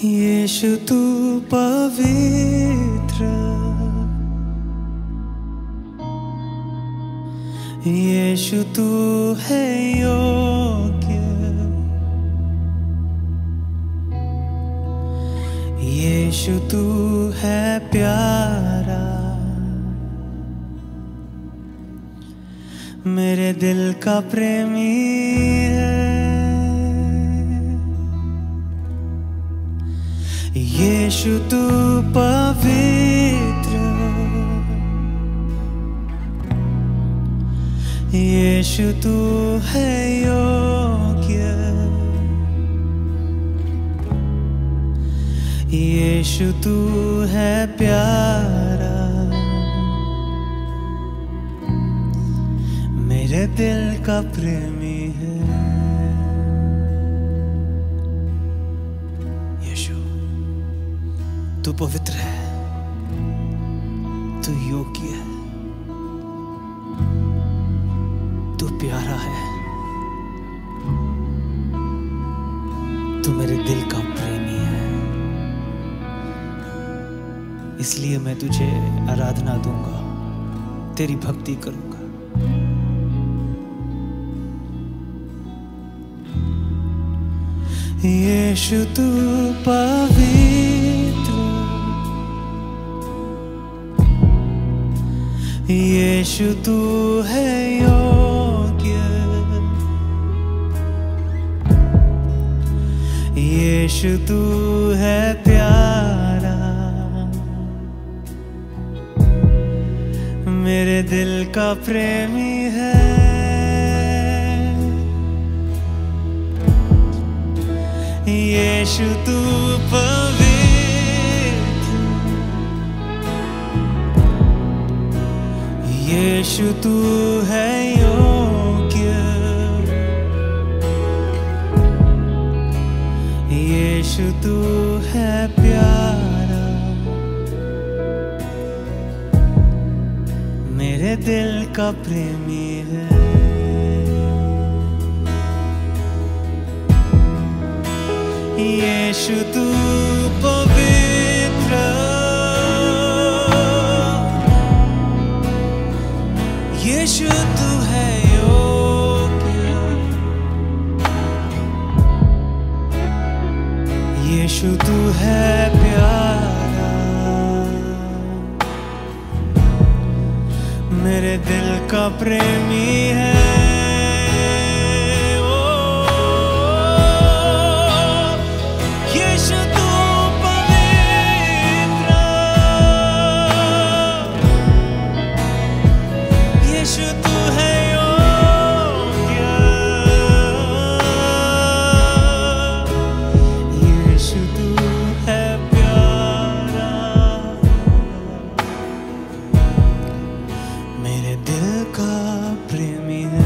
यीशु तू पवित्र, यीशु तू है योग्य, यीशु तू है प्यारा, मेरे दिल का प्रेमी है। यीशु तू पवित्र, यीशु तू है योग्य, यीशु तू है प्यारा, मेरे दिल का प्रेमी है। यीशु तू पवित्र है, तू योग्य है, तू प्यारा है, तू मेरे दिल का प्रेमी है। इसलिए मैं तुझे आराधना दूंगा, तेरी भक्ति करूंगा। यीशु तू पवित्र, यीशु तू है योग्य, यीशु तू है प्यारा, मेरे दिल का प्रेमी है। यीशु तू पवित्र, यीशु तू है योग्य, यीशु तू है प्यारा, मेरे दिल का प्रेमी है। यीशु तू पवित्र, यीशु तू है योग्य, यीशु तू है प्यारा, मेरे दिल का प्रेमी है। मेरे दिल का प्रेमी है।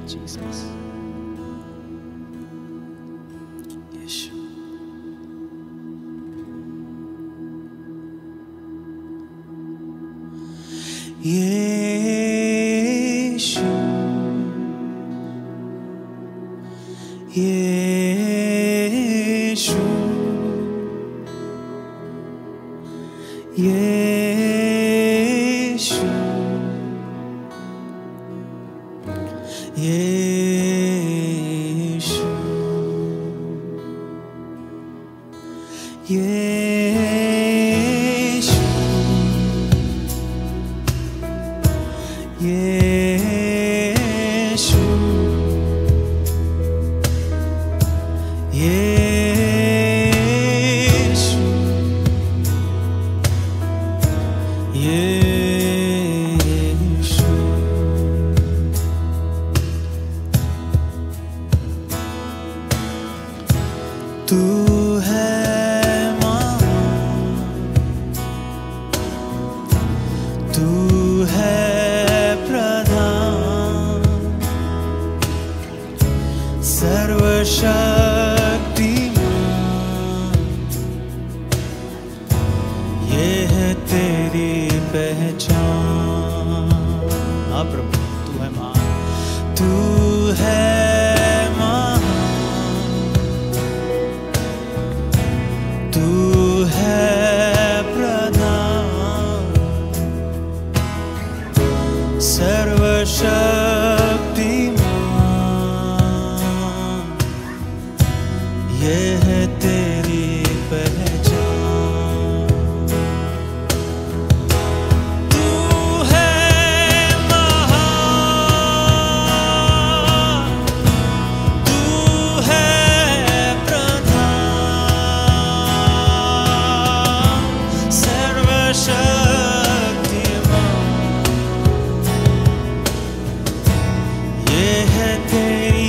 जीसस यीशु यीशु यीशु यीशु यीशु यीशु यीशु यीशु यीशु तू है महान, तू है प्रधान, सर्वशक्तिमान, ये है तेरी पहचान। हाँ प्रभु तू है महान, तू है महान, तू है प्रधान, सर्वशक्तिमान, ये है तेरी पहचान। तू है महान, तू है प्रधान, सर्वशक्तिमान, ये है तेरी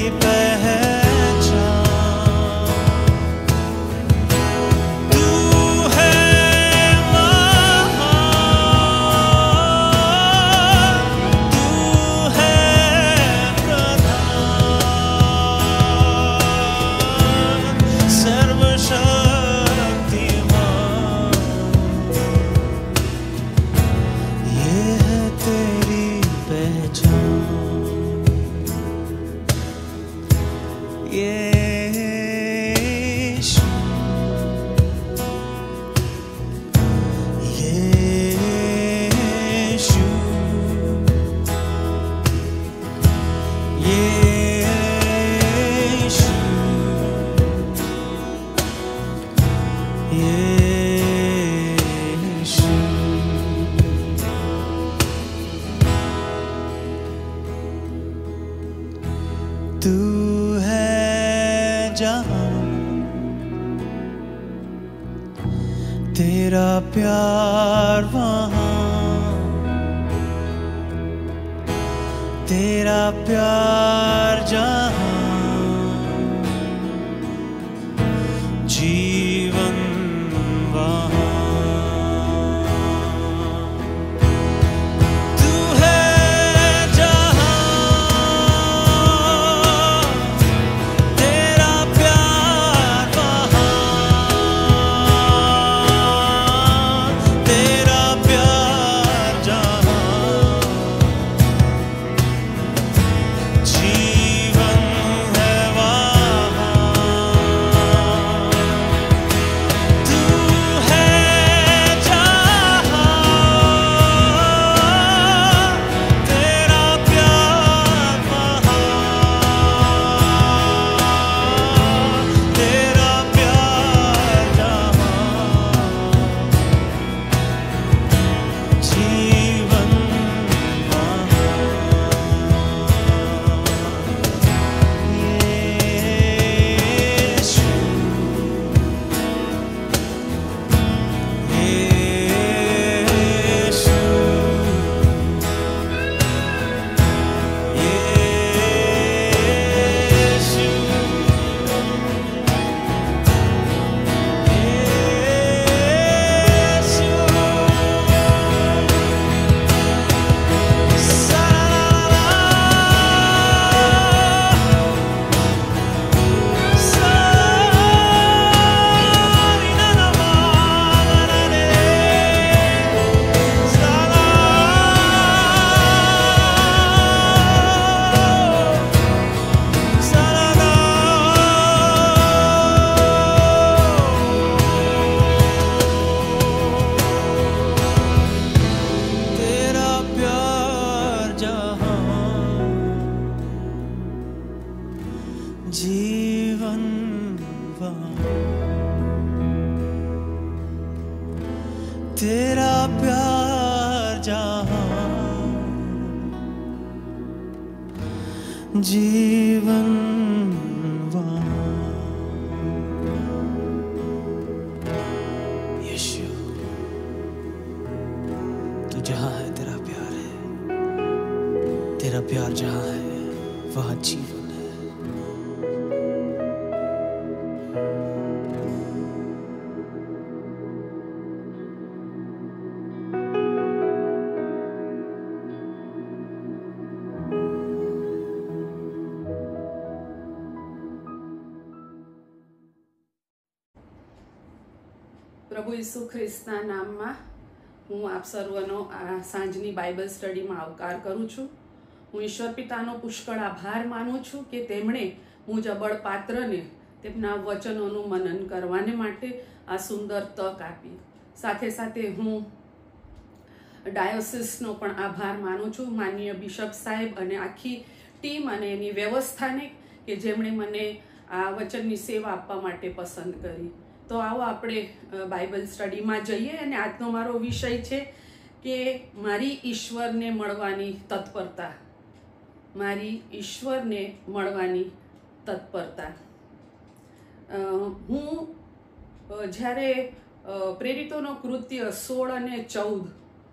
पहचान। तू है महान, तू है प्रधान, सर्वशक्तिमान, ये है तेरी पहचान। यीशु यीशु यीशु यीशु तू है जहां, तेरा प्यार वहां, तेरा प्यार जहां, जीवन वहां। तू है जहां, तेरा प्यार वहां, तेरा प्यार जहां, जीवन जीवन तेरा प्यार जहां जीवन यीशु तू जहां है तेरा प्यार है, तेरा प्यार जहां है वहां जीवन है। પ્રભુ ઈસુ ખ્રિસ્તના નામમાં હું આપ સર્વનો આ સાંજની બાઇબલ સ્ટડીમાં આવકાર કરું છું। હું ઈશ્વર પિતાનો પુષ્કળ આભાર માનું છું કે તેમણે મુજબળ પાત્રને તેમના વચનોનું મનન કરવાને માટે આ સુંદર તક આપી। સાથે સાથે હું ડાયોસિસનો પણ આભાર માનું છું, માનનીય બિશપ સાહેબ અને આખી ટીમ અને એની વ્યવસ્થાને કે જેમણે મને આ વચનની સેવા આપવા માટે પસંદ કરી। તો આવો આપણે બાઇબલ સ્ટડીમાં જઈએ અને આજનો મારો વિષય છે કે મારી ઈશ્વરને મળવાની તત્પરતા, મારી ઈશ્વરને મળવાની તત્પરતા। હું જ્યારે પ્રેરિતોનો કૃત્ય 16 અને 14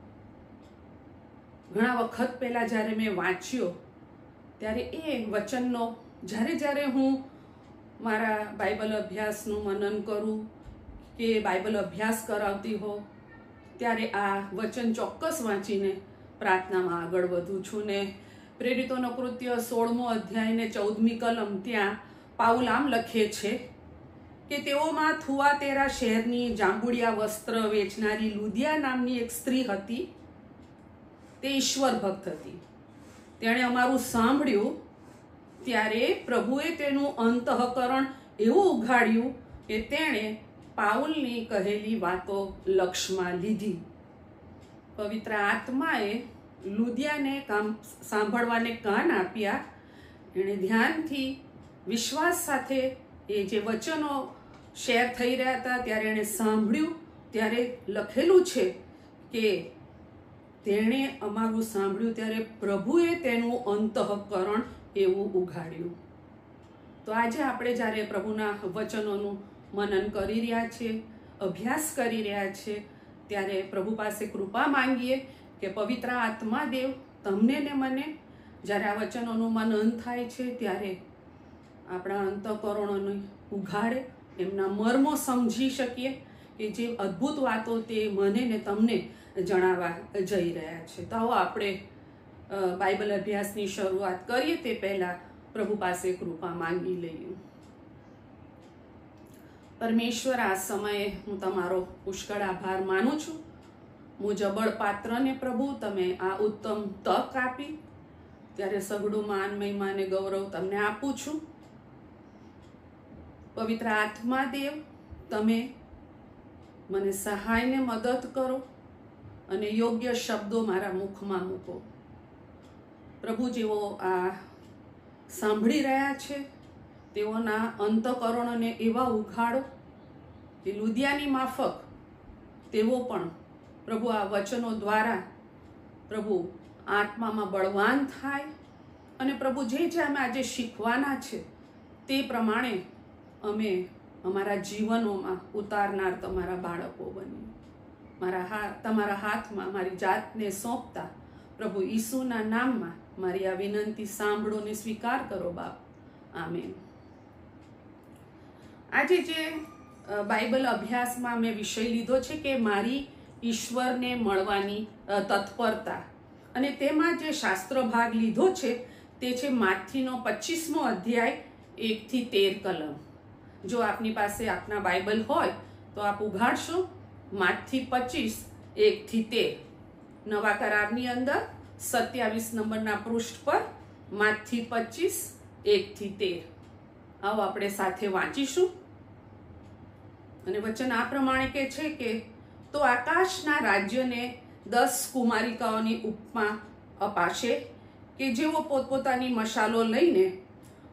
ઘણા વખત પહેલાં જ્યારે મેં વાંચ્યો ત્યારે એ વચનનો જ્યારે હું મારા બાઇબલ અભ્યાસનું મનન કરું કે બાઇબલ અભ્યાસ કરાવતી હો ત્યારે આ વચન ચોક્કસ વાંચીને પ્રાર્થનામાં આગળ વધું છું। ને પ્રેરિતોનો કૃત્ય 16મો અધ્યાય ને 14મી કલમ ત્યાં પાઉલ આમ લખે છે કે તેઓમાં થુઆતેરા શહેરની જાંબુડિયા વસ્ત્ર વેચનારી લુદિયા નામની એક સ્ત્રી હતી। તે ઈશ્વર ભક્ત હતી। તેણે અમારું સાંભળ્યું ત્યારે પ્રભુએ તેનું અંતઃકરણ એવું ઉઘાડ્યું કે તેણે પાઉલની કહેલી વાતો લક્ષમાં લીધી। પવિત્ર આત્માએ લુદિયાને સાંભળવાને કાન આપ્યા। એણે ધ્યાનથી વિશ્વાસ સાથે એ જે વચનો શેર થઈ રહ્યા હતા ત્યારે એણે સાંભળ્યું। ત્યારે લખેલું છે કે તેણે અમારું સાંભળ્યું ત્યારે પ્રભુએ તેનું અંતઃકરણ એવું ઉઘાડ્યું। તો આજે આપણે જ્યારે પ્રભુના વચનોનું મનન કરી રહ્યા છીએ, અભ્યાસ કરી રહ્યા છીએ, ત્યારે પ્રભુ પાસે કૃપા માંગીએ કે પવિત્ર આત્મા દેવ તમને ને મને જ્યારે આ વચનોનું મનન થાય છે ત્યારે આપણા અંતઃકરણોને ઉઘાડે, એમના મર્મો સમજી શકીએ કે જે અદ્ભુત વાતો તે મને ને તમને જણાવવા જઈ રહ્યા છે। તો આવો આપણે બાઇબલ અભ્યાસની શરૂઆત કરીએ તે પહેલાં પ્રભુ પાસે કૃપા માંગી લઈએ। પરમેશ્વર, આ સમયે હું તમારો પુષ્કળ આભાર માનું છું। મુજબળ પાત્રને પ્રભુ તમે આ ઉત્તમ તક આપી ત્યારે સઘળું માન, મહિમા અને ગૌરવ તમને આપું છું। પવિત્ર આત્મા દેવ તમે મને સહાયને મદદ કરો અને યોગ્ય શબ્દો મારા મુખમાં મૂકો। પ્રભુ જેઓ આ સાંભળી રહ્યા છે તેઓના અંતઃકરણોને એવા ઉઘાડો કે લુદિયાની માફક તેઓ પણ પ્રભુ આ વચનો દ્વારા પ્રભુ આત્મામાં બળવાન થાય અને પ્રભુ જે અમે આજે શીખવાના છે તે પ્રમાણે અમે અમારા જીવનોમાં ઉતારનાર તમારા બાળકો બનીએ। તમારા હાથમાં મારી જાતને સોંપતા પ્રભુ ઈસુના નામમાં મારી આ વિનંતી સાંભળો ને સ્વીકાર કરો બાપ, આમેન। આજે જે બાઇબલ અભ્યાસમાં મેં વિષય લીધો છે કે મારી ઈશ્વરને મળવાની તત્પરતા, અને તેમાં જે શાસ્ત્ર ભાગ લીધો છે તે છે માથીનો 25મો અધ્યાય 1 થી 13 કલમ। જો આપની પાસે આપના બાઇબલ હોય તો આપ ઉઘાડશો માથી 25 1 થી 13। નવા કરારની અંદર 27 નંબરના પૃષ્ઠ પર માથી 25 1 થી 13। આવો આપણે સાથે વાંચીશું। અને વચન આ પ્રમાણે કહે છે કે તો આકાશના રાજ્યને 10 કુમારિકાઓની ઉપમા અપાશે કે જેઓ પોતપોતાની મશાલો લઈને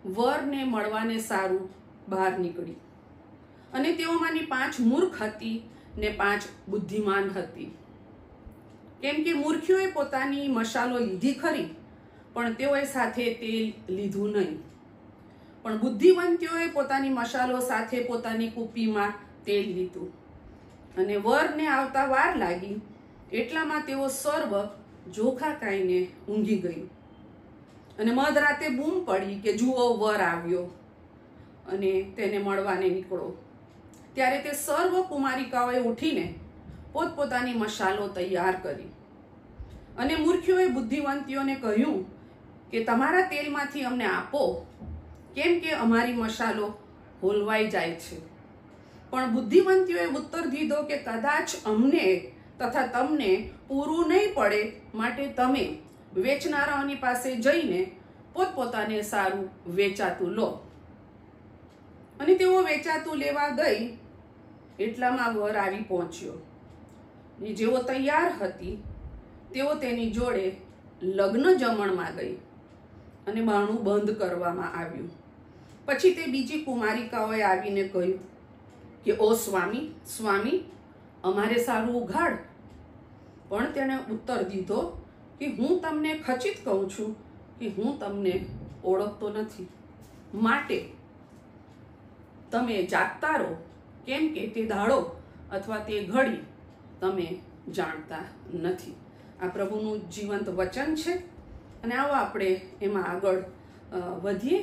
વરને મળવાને સારું બહાર નીકળી, અને તેઓમાંની 5 મૂર્ખ હતી ને 5 બુદ્ધિમાન હતી. કેમ કે મૂર્ખીઓએ પોતાની મશાલો લીધી ખરી, પણ તેઓએ સાથે તેલ લીધું નહીં. પણ બુદ્ધિવંતીઓએ પોતાની મશાલો સાથે પોતાની કુપીમાં તેલ લીધું. અને વરને આવતા વાર લાગી, એટલામાં તેઓ સર્વ જોખા ખાઈને ઊંઘી ગઈ. અને મધરાતે બૂમ પડી કે જુઓ વર આવ્યો અને તેને મળવાને નીકળો. ત્યારે તે સર્વ કુમારિકાઓએ ઉઠીને પોતપોતાની મશાલો તૈયાર કરી. અને મૂર્ખીઓએ બુદ્ધિવંતીઓને કહ્યું કે તમારા તેલમાંથી અમને આપો, કેમ કે અમારી મશાલો હોલવાઈ જાય છે. પણ બુદ્ધિવંતીઓએ ઉત્તર દીધો કે કદાચ અમને તથા તમને પૂરું નહીં પડે, માટે તમે વેચનારાઓની પાસે જઈને પોતપોતાને સારું વેચાતું લો. અને તેઓ વેચાતું લેવા ગઈ, એટલામાં વર આવી પહોંચ્યો. જેઓ તૈયાર હતી તેઓ તેની જોડે લગ્ન જમણમાં ગઈ, અને બારણું બંધ કરવામાં આવ્યું. પછી તે બીજી કુમારિકાઓએ આવીને કહ્યું કે ઓ સ્વામી, સ્વામી, અમારે સારું ઉઘાડ. પણ તેણે ઉત્તર દીધો કે હું તમને ખચિત કહું છું કે હું તમને ઓળખતો નથી, માટે તમે જાગતા રહો, કેમ કે તે દાડો અથવા તે ઘડી તમે જાણતા નથી. આ પ્રભુનું જીવંત વચન છે, અને આવો આપણે એમાં આગળ વધીએ.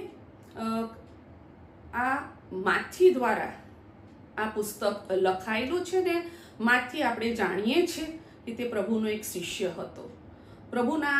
આ માથી દ્વારા આ પુસ્તક લખાયેલું છે, ને માથી આપણે જાણીએ છીએ કે તે પ્રભુનો એક શિષ્ય હતો. પ્રભુના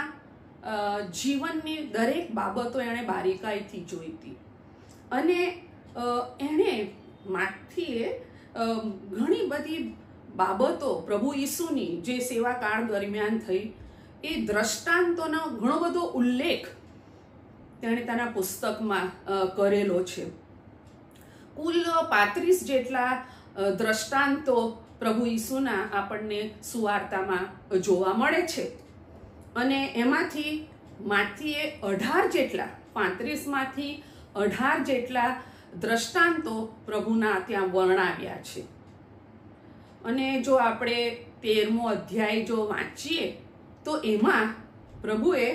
જીવનની દરેક બાબતો એણે બારીકાઈથી જોઈ હતી, અને એણે માથીએ ઘણી બધી બાબતો પ્રભુ ઈસુની જે સેવા કાળ દરમિયાન થઈ એ દ્રષ્ટાંતોનો ઘણો બધો ઉલ્લેખ તેણે તેના પુસ્તકમાં કરેલો છે. કુલ 35 જેટલા દ્રષ્ટાંતો પ્રભુ ઈસુના આપણને સુવાર્તામાં જોવા મળે છે, અને એમાંથી માથીએ 18 જેટલા 35માંથી 18 જેટલા દ્રષ્ટાંતો પ્રભુના ત્યાં વર્ણવ્યા છે. અને જો આપણે 13મો અધ્યાય જો વાંચીએ તો એમાં પ્રભુએ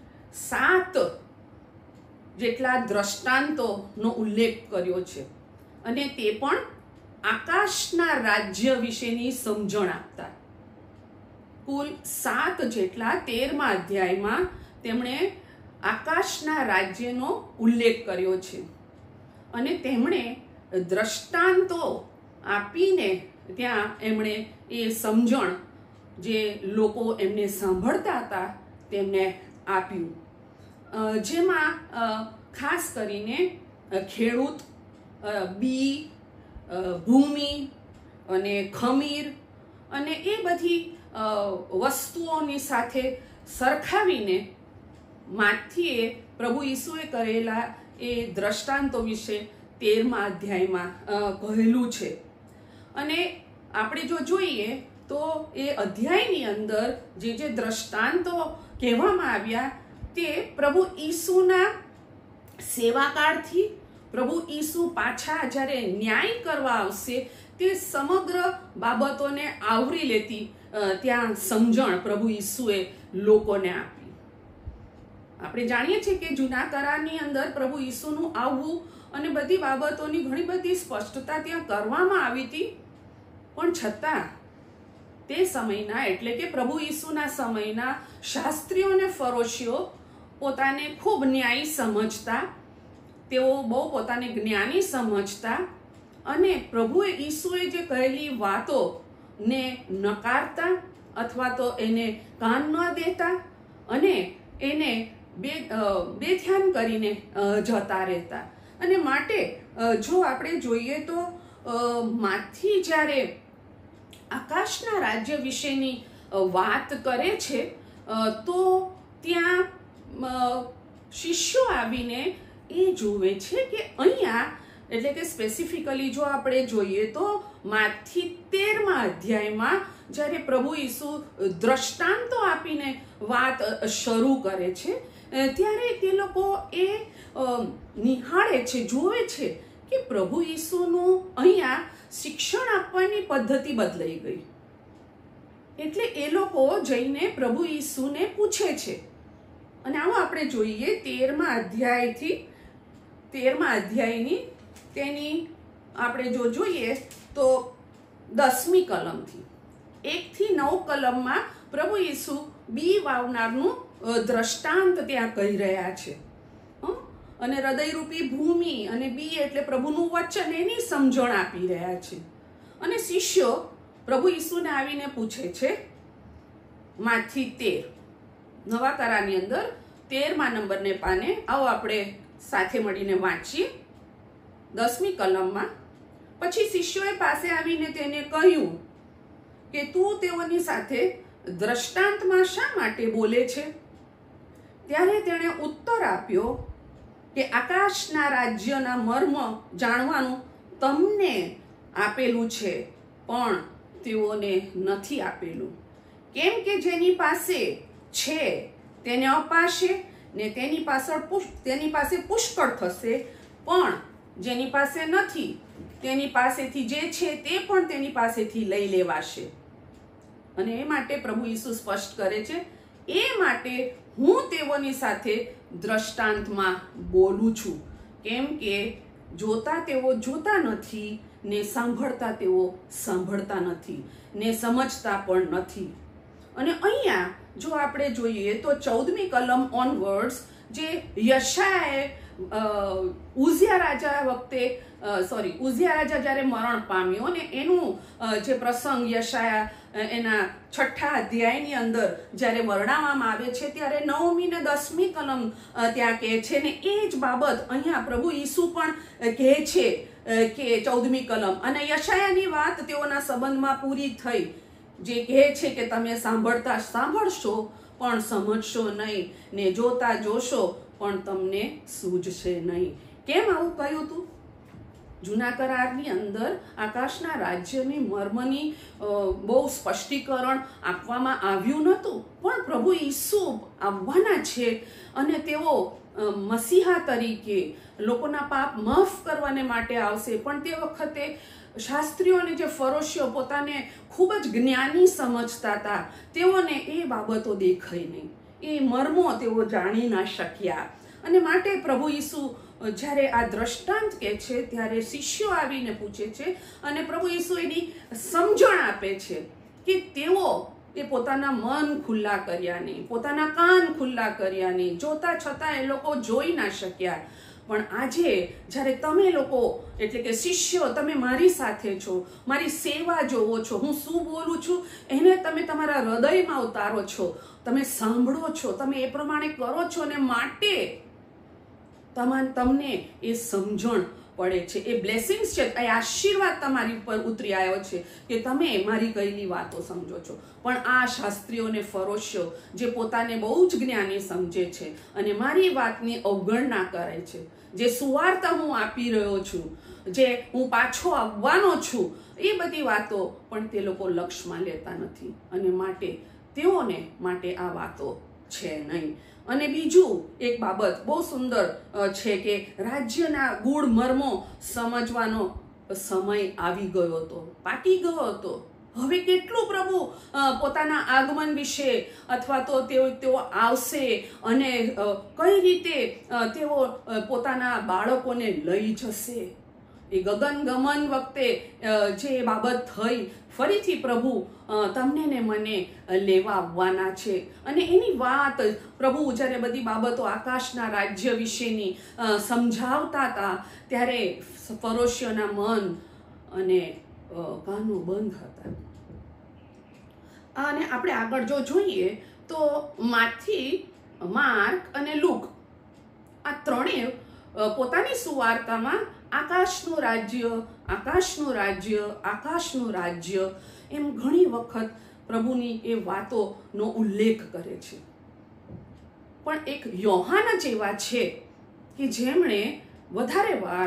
7 જેટલા દ્રષ્ટાંતોનો ઉલ્લેખ કર્યો છે, અને તે પણ આકાશના રાજ્ય વિશેની સમજણ આપતા. કુલ 7 જેટલા 13મા અધ્યાયમાં તેમણે આકાશના રાજ્યનો ઉલ્લેખ કર્યો છે, અને તેમણે દ્રષ્ટાંતો આપીને ત્યાં એમણે એ સમજણ જે લોકો એમને સાંભળતા હતા તેમને આપ્યું. જેમાં ખાસ કરીને ખેડૂત, બી, ભૂમિ અને ખમીર અને એ બધી વસ્તુઓની સાથે સરખાવીને માથીએ પ્રભુ ઈસુએ કરેલા એ દ્રષ્ટાંતો વિશે 13મા અધ્યાયમાં કહેલું છે. અને આપણે જો જોઈએ તો એ અધ્યાયની અંદર જે દ્રષ્ટાંતો કહેવામાં આવ્યા તે પ્રભુ ઈસુના સેવાકાળથી પ્રભુ ઈસુ પાછા જ્યારે ન્યાય કરવા આવશે તે સમગ્ર બાબતોને આવરી લેતી ત્યાં સમજણ પ્રભુ ઈસુએ લોકોને આપી. આપણે જાણીએ છીએ કે જૂના કરારની અંદર પ્રભુ ઈસુનું આવવું અને બધી બાબતોની ઘણી બધી સ્પષ્ટતા ત્યાં કરવામાં આવી હતી, પણ છતાં તે સમયના એટલે કે પ્રભુ ઈસુના સમયના શાસ્ત્રીઓ અને ફરોશીઓ પોતાને ખૂબ ન્યાયી સમજતા, તેઓ બહુ પોતાને જ્ઞાની સમજતા, અને પ્રભુ ઈસુએ જે કહેલી વાતોને નકારતા અથવા તો એને કાન ન દેતા અને એને બેધ્યાન કરીને જતા રહેતા. અને માટે જો આપણે જોઈએ તો માથી જ્યારે આકાશના રાજ્ય વિશેની વાત કરે છે તો ત્યાં શિષ્યો આવીને એ જુએ છે કે અહીંયા એટલે કે સ્પેસિફિકલી જો આપણે જોઈએ તો માથી 13મા અધ્યાયમાં જ્યારે પ્રભુ ઈસુ દ્રષ્ટાંતો આપીને વાત શરૂ કરે છે ત્યારે તે લોકો એ નિહાળે છે, જોવે છે કે પ્રભુ ઈસુનું અહીંયા શિક્ષણ આપવાની પદ્ધતિ બદલાઈ ગઈ. એટલે એ લોકો જઈને પ્રભુ ઈસુને પૂછે છે. અને આવો આપણે જોઈએ 13મા અધ્યાયની તેની આપણે જો જોઈએ તો 10મી કલમથી 1 થી 9 કલમમાં પ્રભુ ઈસુ બી વાવનારનું દ્રષ્ટાંત ત્યાં કહી રહ્યા છે. અને હૃદયરૂપી ભૂમિ અને બી એટલે પ્રભુનું વચન, એની સમજણ આપી રહ્યા છે. અને શિષ્યો પ્રભુ ઈસુને આવીને પૂછે છે. માથી 13 નવા કરારની અંદર 13મા નંબરને પાને આવો આપણે સાથે મળીને વાંચીએ 10મી કલમમાં. પછી શિષ્યોએ પાસે આવીને તેને કહ્યું કે તું તેઓની સાથે દ્રષ્ટાંતમાં શા માટે બોલે છે? ત્યારે તેણે ઉત્તર આપ્યો કે આકાશના રાજ્યના મર્મ જાણવાનું તમને આપેલું છે, પણ તેઓને નથી આપેલું. કેમ કે જેની પાસે છે તેને અપાશે ને તેની પાસે પુષ્કળ થશે, પણ જેની પાસે નથી તેની પાસેથી જે છે તે પણ તેની પાસેથી લઈ લેવાશે. અને એ માટે પ્રભુ ઈસુ સ્પષ્ટ કરે છે, એ માટે હું તેઓની સાથે દ્રષ્ટાંતમાં બોલું છું. કેમ કે જોતા તેઓ જોતા નથી ને સાંભળતા તેઓ સાંભળતા નથી ને સમજતા પણ નથી. અને અહીંયા જો આપણે જોઈએ તો 14મી કલમ ઓનવર્ડ્સ જે યશાયાએ ઉઝિયા રાજા જ્યારે મરણ પામ્યો ને એનું જે પ્રસંગ યશાયા એના 6ઠા અધ્યાયની અંદર જ્યારે વર્ણવવામાં આવે છે, ત્યારે 9મી ને 10મી કલમ ત્યાં કહે છે ને એ જ બાબત અહીંયા પ્રભુ ઈસુ પણ કહે છે કે 14મી કલમ. અને યશાયાની વાત તેઓના સંબંધમાં પૂરી થઈ, જે કહે છે કે તમે સાંભળતા સાંભળશો પણ સમજશો નહીં ને જોતા જોશો પણ તમને સૂઝશે નહીં. કેમ આવું કહ્યું હતું? જૂના કરારની અંદર આકાશના રાજ્યની મર્મની બહુ સ્પષ્ટીકરણ આપવામાં આવ્યું નહોતું, પણ પ્રભુ ઈસુ આવવાના છે અને તેઓ મસીહા તરીકે લોકોના પાપ માફ કરવાને માટે આવશે. પણ તે વખતે શાસ્ત્રીઓ અને જે ફરોશીઓ પોતાને ખૂબ જ જ્ઞાની સમજતા હતા, તેઓને એ બાબતો દેખાઈ નહીં, એ મર્મો તેઓ જાણી ના શક્યા. અને માટે પ્રભુ ઈસુ જ્યારે આ દ્રષ્ટાંત કહે છે ત્યારે શિષ્યો આવીને પૂછે છે અને પ્રભુ ઈસુ એની સમજણ આપે છે કે તેઓ એ પોતાના મન ખુલ્લા કર્યા નહીં, પોતાના કાન ખુલ્લા કર્યા નહીં, જોતા છતાં એ લોકો જોઈ ના શક્યા. પણ આજે જ્યારે તમે લોકો એટલે કે શિષ્યો તમે મારી સાથે છો, મારી સેવા જોવો છો, હું શું બોલું છું એને તમે તમારા હૃદયમાં ઉતારો છો, તમે સાંભળો છો, તમે એ પ્રમાણે કરો છો ને માટે તમને એ સમજણ પડે છે, એ બ્લેસિંગ્સ છે, એ આશીર્વાદ તમારી ઉપર ઉતરી આવ્યો છે કે તમે મારી કહેલી વાતો સમજો છો. પણ આ શાસ્ત્રીઓ અને ફરોશીઓ જે પોતાને બહુ જ જ્ઞાની સમજે છે અને મારી વાતની અવગણના કરે છે, જે સુવાર્તા હું આપી રહ્યો છું, જે હું પાછો આવવાનો છું, એ બધી વાતો પણ તે લોકો લક્ષમાં લેતા નથી. અને તેઓને માટે આ વાતો છે નહીં. અને બીજું એક બાબત બહુ સુંદર છે કે રાજ્યના ગૂઢ મર્મો સમજવાનો સમય આવી ગયો હતો, પાકી ગયો હતો. હવે કેટલું પ્રભુ પોતાના આગમન વિશે અથવા તો તેઓ આવશે અને કઈ રીતે તેઓ પોતાના બાળકોને લઈ જશે, એ ગગનગમન વખતે જે બાબત થઈ, ફરીથી પ્રભુ તમને ને મને લેવા આવવાના છે. અને એની વાત પ્રભુ જ્યારે બધી બાબતો આકાશના રાજ્ય વિશેની સમજાવતા હતા ત્યારે ફરોશીઓના મન અને કાનો બંધ હતા. અને આપણે આગળ જો જોઈએ તો માથી, માર્ક અને લૂક આ ત્રણેય પોતાની સુવાર્તામાં આકાશનું રાજ્ય, આકાશનું રાજ્ય, આકાશનું રાજ્ય એમ ઘણી વખત પ્રભુની એ વાતોનો ઉલ્લેખ કરે છે. પણ એક યોહાન જ એવા છે કે જેમણે વધારે વાર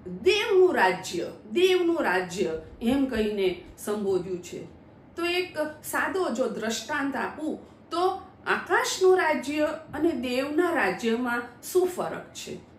દેવનું રાજ્ય એમ કહીને સંબોધ્યું છે. તો એક સાદો જો દ્રષ્ટાંત આપું તો આકાશનું રાજ્ય અને દેવના રાજ્યમાં શું ફરક છે?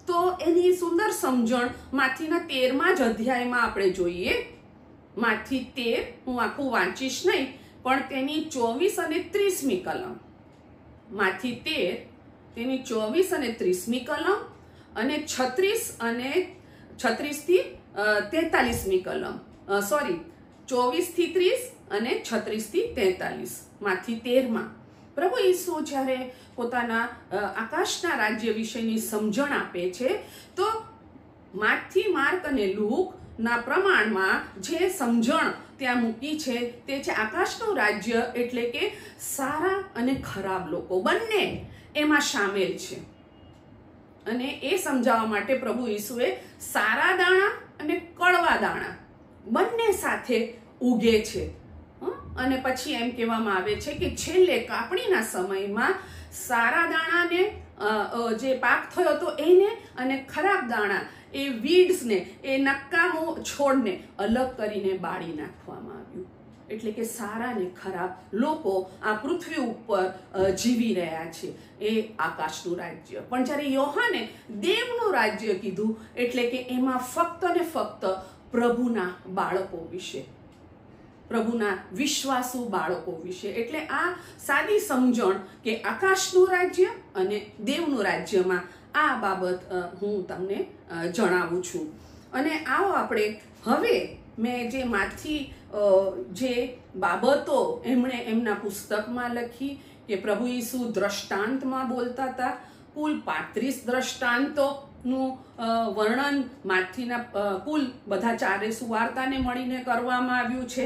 તો એની સુંદર સમજણ માથીના 13મા જ અધ્યાયમાં આપણે જોઈએ. માથી 13 હું આખું વાંચીશ નહીં, પણ તેની 24 અને 30મી કલમ. માથી 13 તેની 24 અને 30મી કલમ અને 36 અને 36 થી 43મી કલમ, 24 થી 30 અને 36 થી 43 માંથી 13માં પ્રભુ ઈસુ જ્યારે પોતાના આકાશના રાજ્ય વિશેની સમજણ આપે છે, તો માથી, માર્ક અને લૂક ના પ્રમાણમાં જે સમજણ ત્યાં મૂકી છે તે છે આકાશનું રાજ્ય એટલે કે સારા અને ખરાબ લોકો બંને એમાં સામેલ છે. અને એ સમજાવવા માટે પ્રભુ ઈસુએ સારા દાણા અને કડવા દાણા બંને સાથે ઉગે છે. અને પછી એમ કહેવામાં આવે છે કે છેલ્લે કાપણીના સમયમાં સારા દાણાને જે પાક થયો હતો એને અને ખરાબ દાણા એ વીડ્સને, એ નકામો છોડને અલગ કરીને બાળી નાખવામાં આવ્યું. એટલે કે સારા ને ખરાબ લોકો આ પૃથ્વી ઉપર જીવી રહ્યા છે. એ આકાશનું રાજ્ય. પણ જ્યારે યોહાને દેવનું રાજ્ય કીધું એટલે કે એમાં ફક્ત ને ફક્ત પ્રભુના બાળકો વિશે, પ્રભુના વિશ્વાસુ બાળકો વિશે. એટલે આ સાદી સમજણ કે આકાશનું રાજ્ય અને દેવનું રાજ્યમાં આ બાબત હું તમને જણાવું છું. અને આવો આપણે હવે મેં જે માંથી જે બાબતો એમણે એમના પુસ્તકમાં લખી કે પ્રભુ ઈસુ દ્રષ્ટાંતમાં બોલતા હતા. કુલ 35 દ્રષ્ટાંતોનું વર્ણન માથીના કુલ બધા 4 સુવાર્તાને મળીને કરવામાં આવ્યું છે.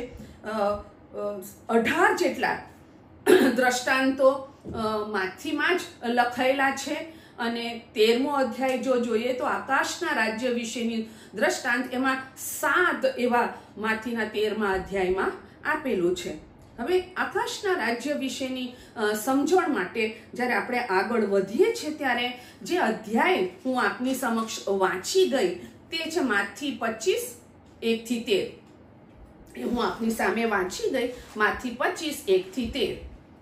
18 જેટલા દ્રષ્ટાંતો માથીમાં જ લખાયેલા છે. અને 13મો અધ્યાય જો જોઈએ તો આકાશના રાજ્ય વિશેની દ્રષ્ટાંત એમાં 7 એવા માથીના 13મા અધ્યાયમાં આપેલું છે. હવે આકાશના રાજ્ય વિશેની સમજણ માટે જ્યારે આપણે આગળ વધીએ છીએ ત્યારે જે અધ્યાય હું આપની સમક્ષ વાંચી ગઈ તે છે માથી 25 1 થી 13. હું આપની સામે વાંચી ગઈ માથી 25 1 થી 13.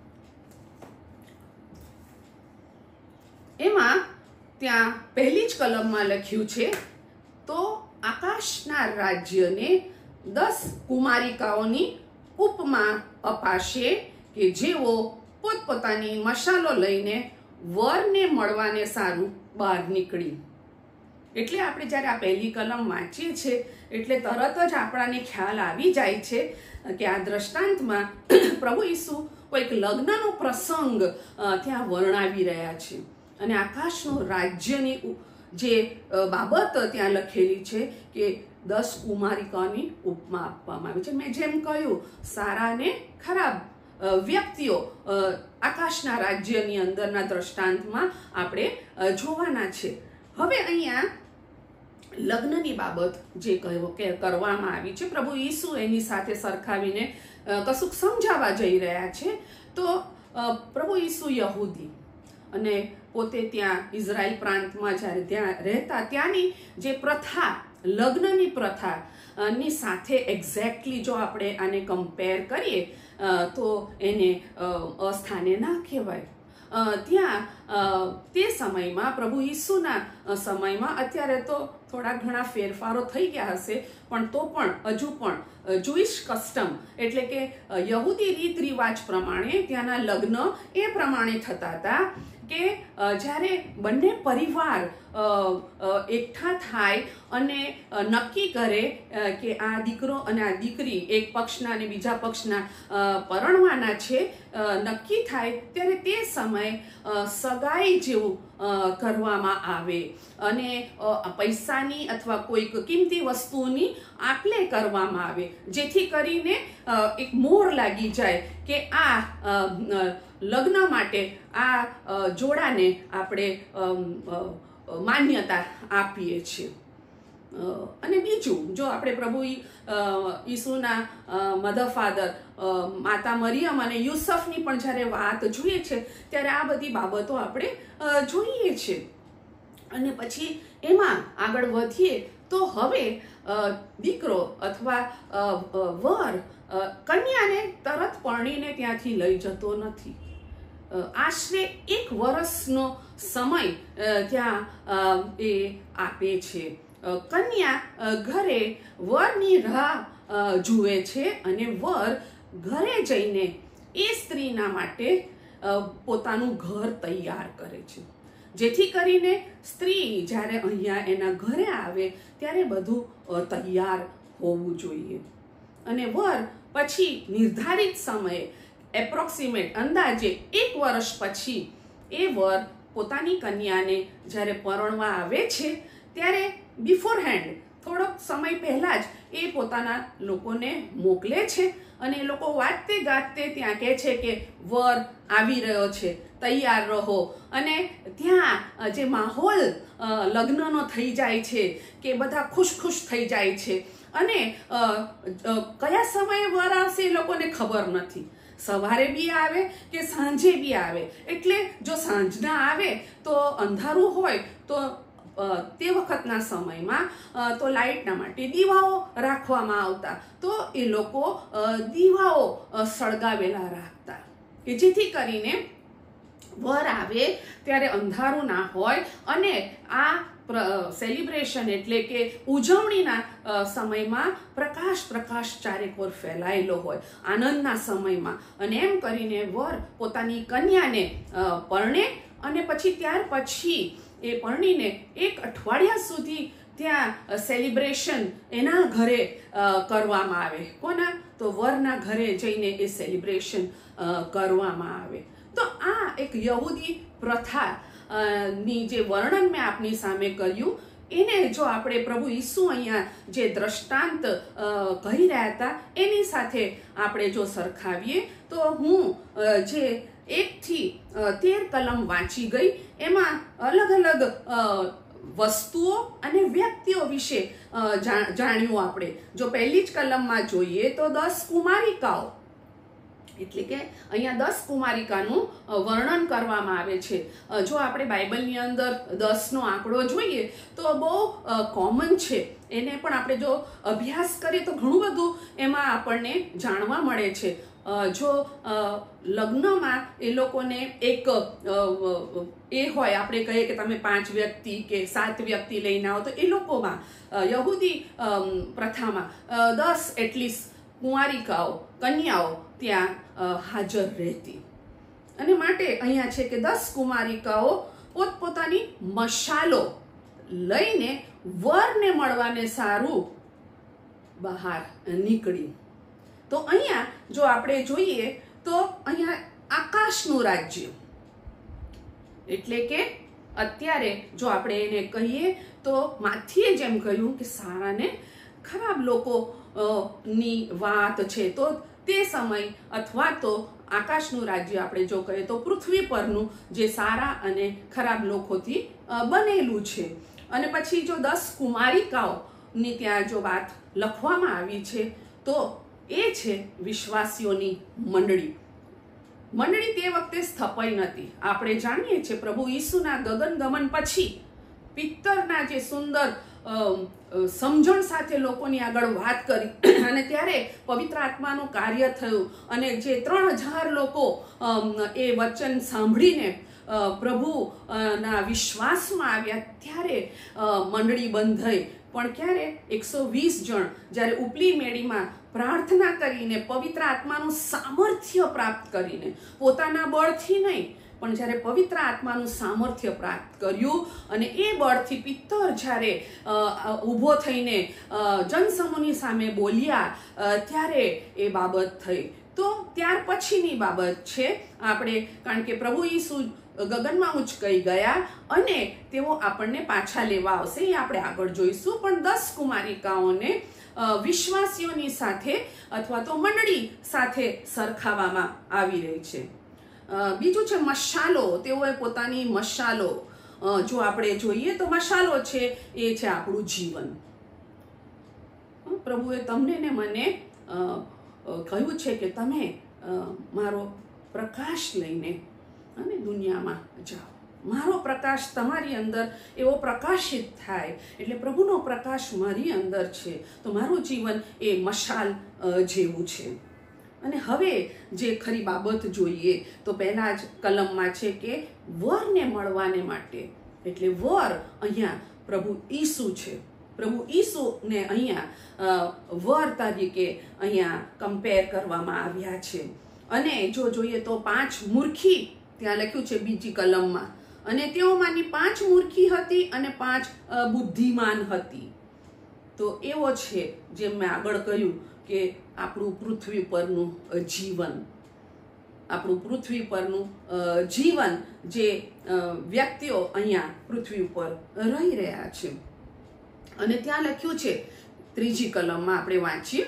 એમાં ત્યાં પહેલી જ કલમમાં લખ્યું છે, તો આકાશના રાજ્યને 10 કુમારિકાઓની ઉપમા અપાશે કે જેઓ પોતપોતાની મશાલો લઈને વરને મળવાને સારું બહાર નીકળી. એટલે આપણે જ્યારે આ પહેલી કલમ વાંચીએ છીએ એટલે તરત જ આપણાને ખ્યાલ આવી જાય છે કે આ દ્રષ્ટાંતમાં પ્રભુ ઈસુ કોઈક લગ્નનો પ્રસંગ ત્યાં વર્ણવી રહ્યા છે. અને આકાશનું રાજ્યની જે બાબત ત્યાં લખેલી છે કે 10 કુમારિકાઓની ઉપમા આપવામાં આવી છે. મેં જેમ કહ્યું, સારા ને ખરાબ વ્યક્તિઓ આકાશના રાજ્યની અંદરના દ્રષ્ટાંતમાં આપણે જોવાના છે. હવે અહીંયા લગ્નની બાબત જે કરવામાં આવી છે, પ્રભુ ઈસુ એની સાથે સરખાવીને કશુંક સમજાવવા જઈ રહ્યા છે. તો પ્રભુ ઈસુ યહૂદી અને પોતે ત્યાં ઇઝરાયલ પ્રાંતમાં જ્યારે ત્યાં રહેતા, ત્યાંની જે પ્રથા, લગ્નની પ્રથા ની સાથે એક્ઝેક્ટલી જો આપણે આને કમ્પેર કરીએ તો એને અસ્થાને ના કહેવાય. ત્યાં તે સમયમાં પ્રભુ ઈસુના સમયમાં, અત્યારે તો થોડા ઘણા ફેરફારો થઈ ગયા હશે, પણ તો પણ હજુ પણ જુઈશ કસ્ટમ એટલે કે યહૂદી રીત રિવાજ પ્રમાણે ત્યાંના લગ્ન એ પ્રમાણે થતા હતા કે જ્યારે બંને પરિવાર એકઠા થાય અને નક્કી કરે કે આ દીકરો અને આ દીકરી એક પક્ષના અને બીજા પક્ષના પરણવાના છે, નક્કી થાય ત્યારે તે સમયે સગાઈ જેવું કરવામાં આવે અને પૈસાની અથવા કોઈક કિંમતી વસ્તુની આપ-લે કરવામાં આવે, જેથી કરીને એક મોહર લાગી જાય કે આ લગ્ન માટે આ જોડાને આપણે માન્યતા આપીએ છીએ. અને બીજું, જો આપણે પ્રભુ ઈસુના મધર ફાધર માતા મરિયમ અને યુસફની પણ જ્યારે વાત જોઈએ છે ત્યારે આ બધી બાબતો આપણે જોઈએ છીએ. અને પછી એમાં આગળ વધીએ તો હવે દીકરો અથવા વર કન્યાને તરત પરણીને ત્યાંથી લઈ જતો નથી. આશરે 1 વર્ષનો સમય ત્યાં એ આપે છે. કન્યા ઘરે વરની રાહ જુએ છે અને વર ઘરે જઈને એ સ્ત્રીના માટે પોતાનું ઘર તૈયાર કરે છે, જેથી કરીને સ્ત્રી જ્યારે અહીંયા એના ઘરે આવે ત્યારે બધું તૈયાર હોવું જોઈએ. અને વર પછી નિર્ધારિત સમયે એપ્રોક્સિમેટ અંદાજે 1 વર્ષ પછી એ વર પોતાની કન્યાને જ્યારે પરણવા આવે છે ત્યારે બિફોરહેન્ડ થોડોક સમય પહેલા જ એ પોતાના લોકોને મોકલે છે અને એ લોકો વાજતે ગાજતે ત્યાં કહે છે કે વર આવી રહ્યો છે, તૈયાર રહો. અને ત્યાં જે માહોલ લગ્નનો થઈ જાય છે કે બધા ખુશ થઈ જાય છે. અને કયા સમયે વર આવશે એ લોકોને ખબર નથી. સવારે બી આવે કે સાંજે બી આવે. એટલે જો સાંજના આવે તો અંધારું હોય તો તે વખતના સમયમાં તો લાઇટના માટે દીવાઓ રાખવામાં આવતા, તો એ લોકો દીવાઓ સળગાવેલા રાખતા કે જેથી કરીને વર આવે ત્યારે અંધારું ના હોય અને આ સેલિબ્રેશન એટલે કે ઉજવણીના સમયમાં પ્રકાશ ચારેકોર ફેલાયેલો હોય, આનંદના સમયમાં. અને એમ કરીને વર પોતાની કન્યાને પરણે અને પછી ત્યાર પછી એ પરણીને 1 અઠવાડિયા સુધી ત્યાં સેલિબ્રેશન એના ઘરે કરવામાં આવે. કોના? તો વરના ઘરે જઈને એ સેલિબ્રેશન કરવામાં આવે. તો આ એક યહૂદી પ્રથા ની જે વર્ણન મેં આપની સામે કર્યું, એને જો આપણે પ્રભુ ઈસુ અહીંયા જે દ્રષ્ટાંત કહી રહ્યા હતા એની સાથે આપણે જો સરખાવીએ તો હું જે 1 થી 13 કલમ વાંચી ગઈ, એમાં અલગ વસ્તુઓ અને વ્યક્તિઓ વિશે જાણ્યું આપણે. જો પહેલી જ કલમમાં જોઈએ તો 10 કુમારિકાઓ, એટલે કે અહીંયા 10 કુમારિકાનું વર્ણન કરવામાં આવે છે. જો આપણે બાઇબલની અંદર 10નો આંકડો જોઈએ તો બહુ કોમન છે. એને પણ આપણે જો અભ્યાસ કરીએ તો ઘણું બધું એમાં આપણને જાણવા મળે છે. જો લગ્નમાં એ લોકોને એક એ હોય, આપણે કહીએ કે તમે 5 વ્યક્તિ કે 7 વ્યક્તિ લઈને આવો, તો એ લોકોમાં યહૂદી પ્રથામાં 10 એટલીસ્ટ કુંવારિકાઓ, કન્યાઓ ત્યાં હાજર રહેતી. અને માટે અહીંયા છે કે 10 કુમારિકાઓ પોતપોતાની મશાલો લઈને વરને મળવાને સારું બહાર નીકળી. તો અહીંયા જો આપણે જોઈએ તો અહીંયા આકાશનું રાજ્ય, એટલે કે અત્યારે જો આપણે એને કહીએ તો માથીએ જેમ કહ્યું કે સારા ને ખરાબ લોકો ની વાત છે, તો તે સમય અથવા તો આકાશનું રાજ્ય આપણે જો કહીએ તો પૃથ્વી પરનું જે સારા અને ખરાબ લોકોથી બનેલું છે. અને પછી જો 10 કુમારિકાઓની ત્યાં જો વાત લખવામાં આવી છે તો એ છે વિશ્વાસીઓની મંડળી. મંડળી તે વખતે સ્થપાઈ નથી. આપણે જાણીએ છીએ પ્રભુ ઈસુના ગગનગમન પછી પિત્તરના જે સુંદર સમજણ સાથે લોકોની આગળ વાત કરી અને ત્યારે પવિત્ર આત્માનું કાર્ય થયું અને જે 3000 લોકો એ વચન સાંભળીને પ્રભુના વિશ્વાસમાં આવ્યા, ત્યારે મંડળી બંધાઈ. પણ ક્યારે? 120 જણ જ્યારે ઉપલી મેળીમાં પ્રાર્થના કરીને પવિત્ર આત્માનું સામર્થ્ય પ્રાપ્ત કરીને, પોતાના બળથી નહીં પણ જ્યારે પવિત્ર આત્માનું સામર્થ્ય પ્રાપ્ત કર્યું અને એ બળથી પિત્તર જ્યારે ઊભો થઈને જનસમૂહની સામે બોલ્યા, ત્યારે એ બાબત થઈ. તો ત્યાર પછીની બાબત છે આપણે, કારણ કે પ્રભુ ઈસુ ગગનમાં ઉંચકાઈ ગયા અને તેઓ આપણને પાછા લેવા આવશે, એ આપણે આગળ જોઈશું. પણ 10 કુમારિકાઓને વિશ્વાસીઓની સાથે અથવા તો મંડળી સાથે સરખાવવામાં આવી રહી છે. બીજું છે મશાલો. તેઓએ પોતાની મશાલો જો આપણે જોઈએ તો મશાલો છે એ છે આપણું જીવન. પ્રભુએ તમને ને મને કહ્યું છે કે તમે મારો પ્રકાશ લઈને અને દુનિયામાં જાઓ. મારો પ્રકાશ તમારી અંદર એવો પ્રકાશિત થાય, એટલે પ્રભુનો પ્રકાશ મારી અંદર છે તો મારું જીવન એ મશાલ જેવું છે. અને હવે જે ખરી બાબત જોઈએ તો પહેલા જ કલમમાં છે કે વરને મળવાને માટે, એટલે વર અહીંયા પ્રભુ ઈસુ છે. પ્રભુ ઈસુને અહીંયા વર તરીકે અહીંયા કમ્પેર કરવામાં આવ્યા છે. અને જો જોઈએ તો 5 મૂર્ખી ત્યાં લખ્યું છે બીજી કલમમાં, અને તેઓમાંની 5 મૂર્ખી હતી અને 5 બુદ્ધિમાન હતી. તો એવો છે જેમ મેં આગળ કહ્યું કે આપણું પૃથ્વી પરનું જીવન, આપણું પૃથ્વી પરનું જીવન જે વ્યક્તિઓ અહીંયા પૃથ્વી ઉપર રહી રહ્યા છે. અને ત્યાં લખ્યું છે ત્રીજી કલમમાં આપણે વાંચીએ,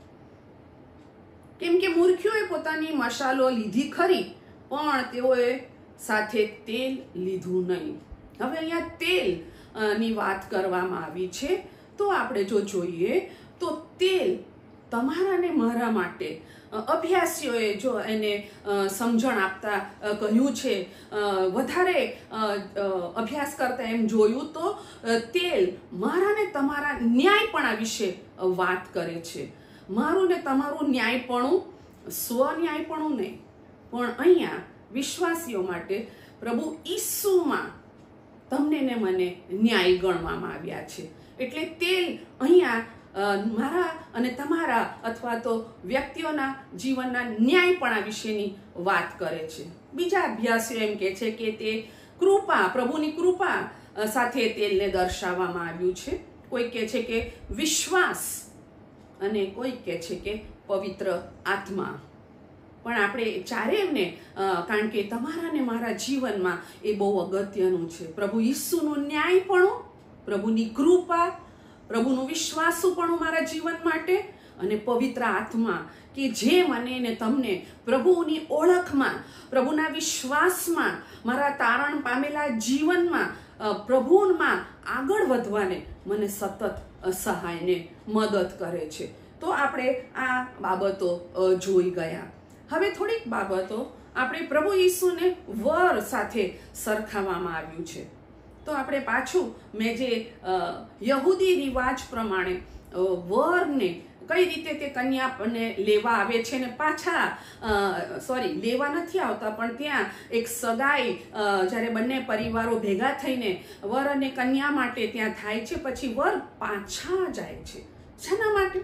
કેમ કે મૂર્ખીઓએ પોતાની મશાલો લીધી ખરી, પણ તેઓએ સાથે તેલ લીધું નહીં. હવે અહીંયા તેલ ની વાત કરવામાં આવી છે. તો આપણે જો જોઈએ તો તેલ તમારા ને મારા માટે અભ્યાસીઓએ જો એને સમજણ આપતા કહ્યું છે, વધારે અભ્યાસ કરતા એમ જોયું તો તેલ મારા ને તમારા ન્યાયપણા વિશે વાત કરે છે. મારું ને તમારું ન્યાયપણું, સ્વન્યાયપણું નહીં, પણ અહીંયા વિશ્વાસીઓ માટે પ્રભુ ઈસુમાં તમને ને મને ન્યાય ગણવામાં આવ્યા છે. એટલે તેલ અહીંયા મારા અને તમારા અથવા તો વ્યક્તિઓના જીવનના ન્યાયપણા વિશેની વાત કરે છે. બીજા અભ્યાસીઓ એમ કહે છે કે તે કૃપા, પ્રભુની કૃપા સાથે તેલને દર્શાવવામાં આવ્યું છે. કોઈ કહે છે કે વિશ્વાસ, અને કોઈ કહે છે કે પવિત્ર આત્મા. પણ આપણે ચારેયને, કારણ કે તમારા ને મારા જીવનમાં એ બહુ અગત્યનું છે. પ્રભુ ઈસુનું ન્યાયપણું, પ્રભુની કૃપા, પ્રભુનું વિશ્વાસુપણું મારા જીવન માટે, અને પવિત્ર આત્મા કે જે મને ને તમને પ્રભુની ઓળખમાં, પ્રભુના વિશ્વાસમાં, મારા તારણ પામેલા જીવનમાં પ્રભુમાં આગળ વધવાને મને સતત સહાયને મદદ કરે છે. તો આપણે આ બાબતો જોઈ ગયા. હવે થોડીક બાબતો આપણે પ્રભુ ઈસુને વર સાથે સરખાવવામાં આવ્યું છે. તો આપણે પાછું મેં જે યહૂદી રિવાજ પ્રમાણે વરને કઈ રીતે તે કન્યાને લેવા આવે છે ને પાછા લેવા નથી આવતા, પણ ત્યાં એક સગાઈ જ્યારે બંને પરિવારો ભેગા થઈને વર અને કન્યા માટે ત્યાં થાય છે, પછી વર પાછા જાય છે. શાના માટે?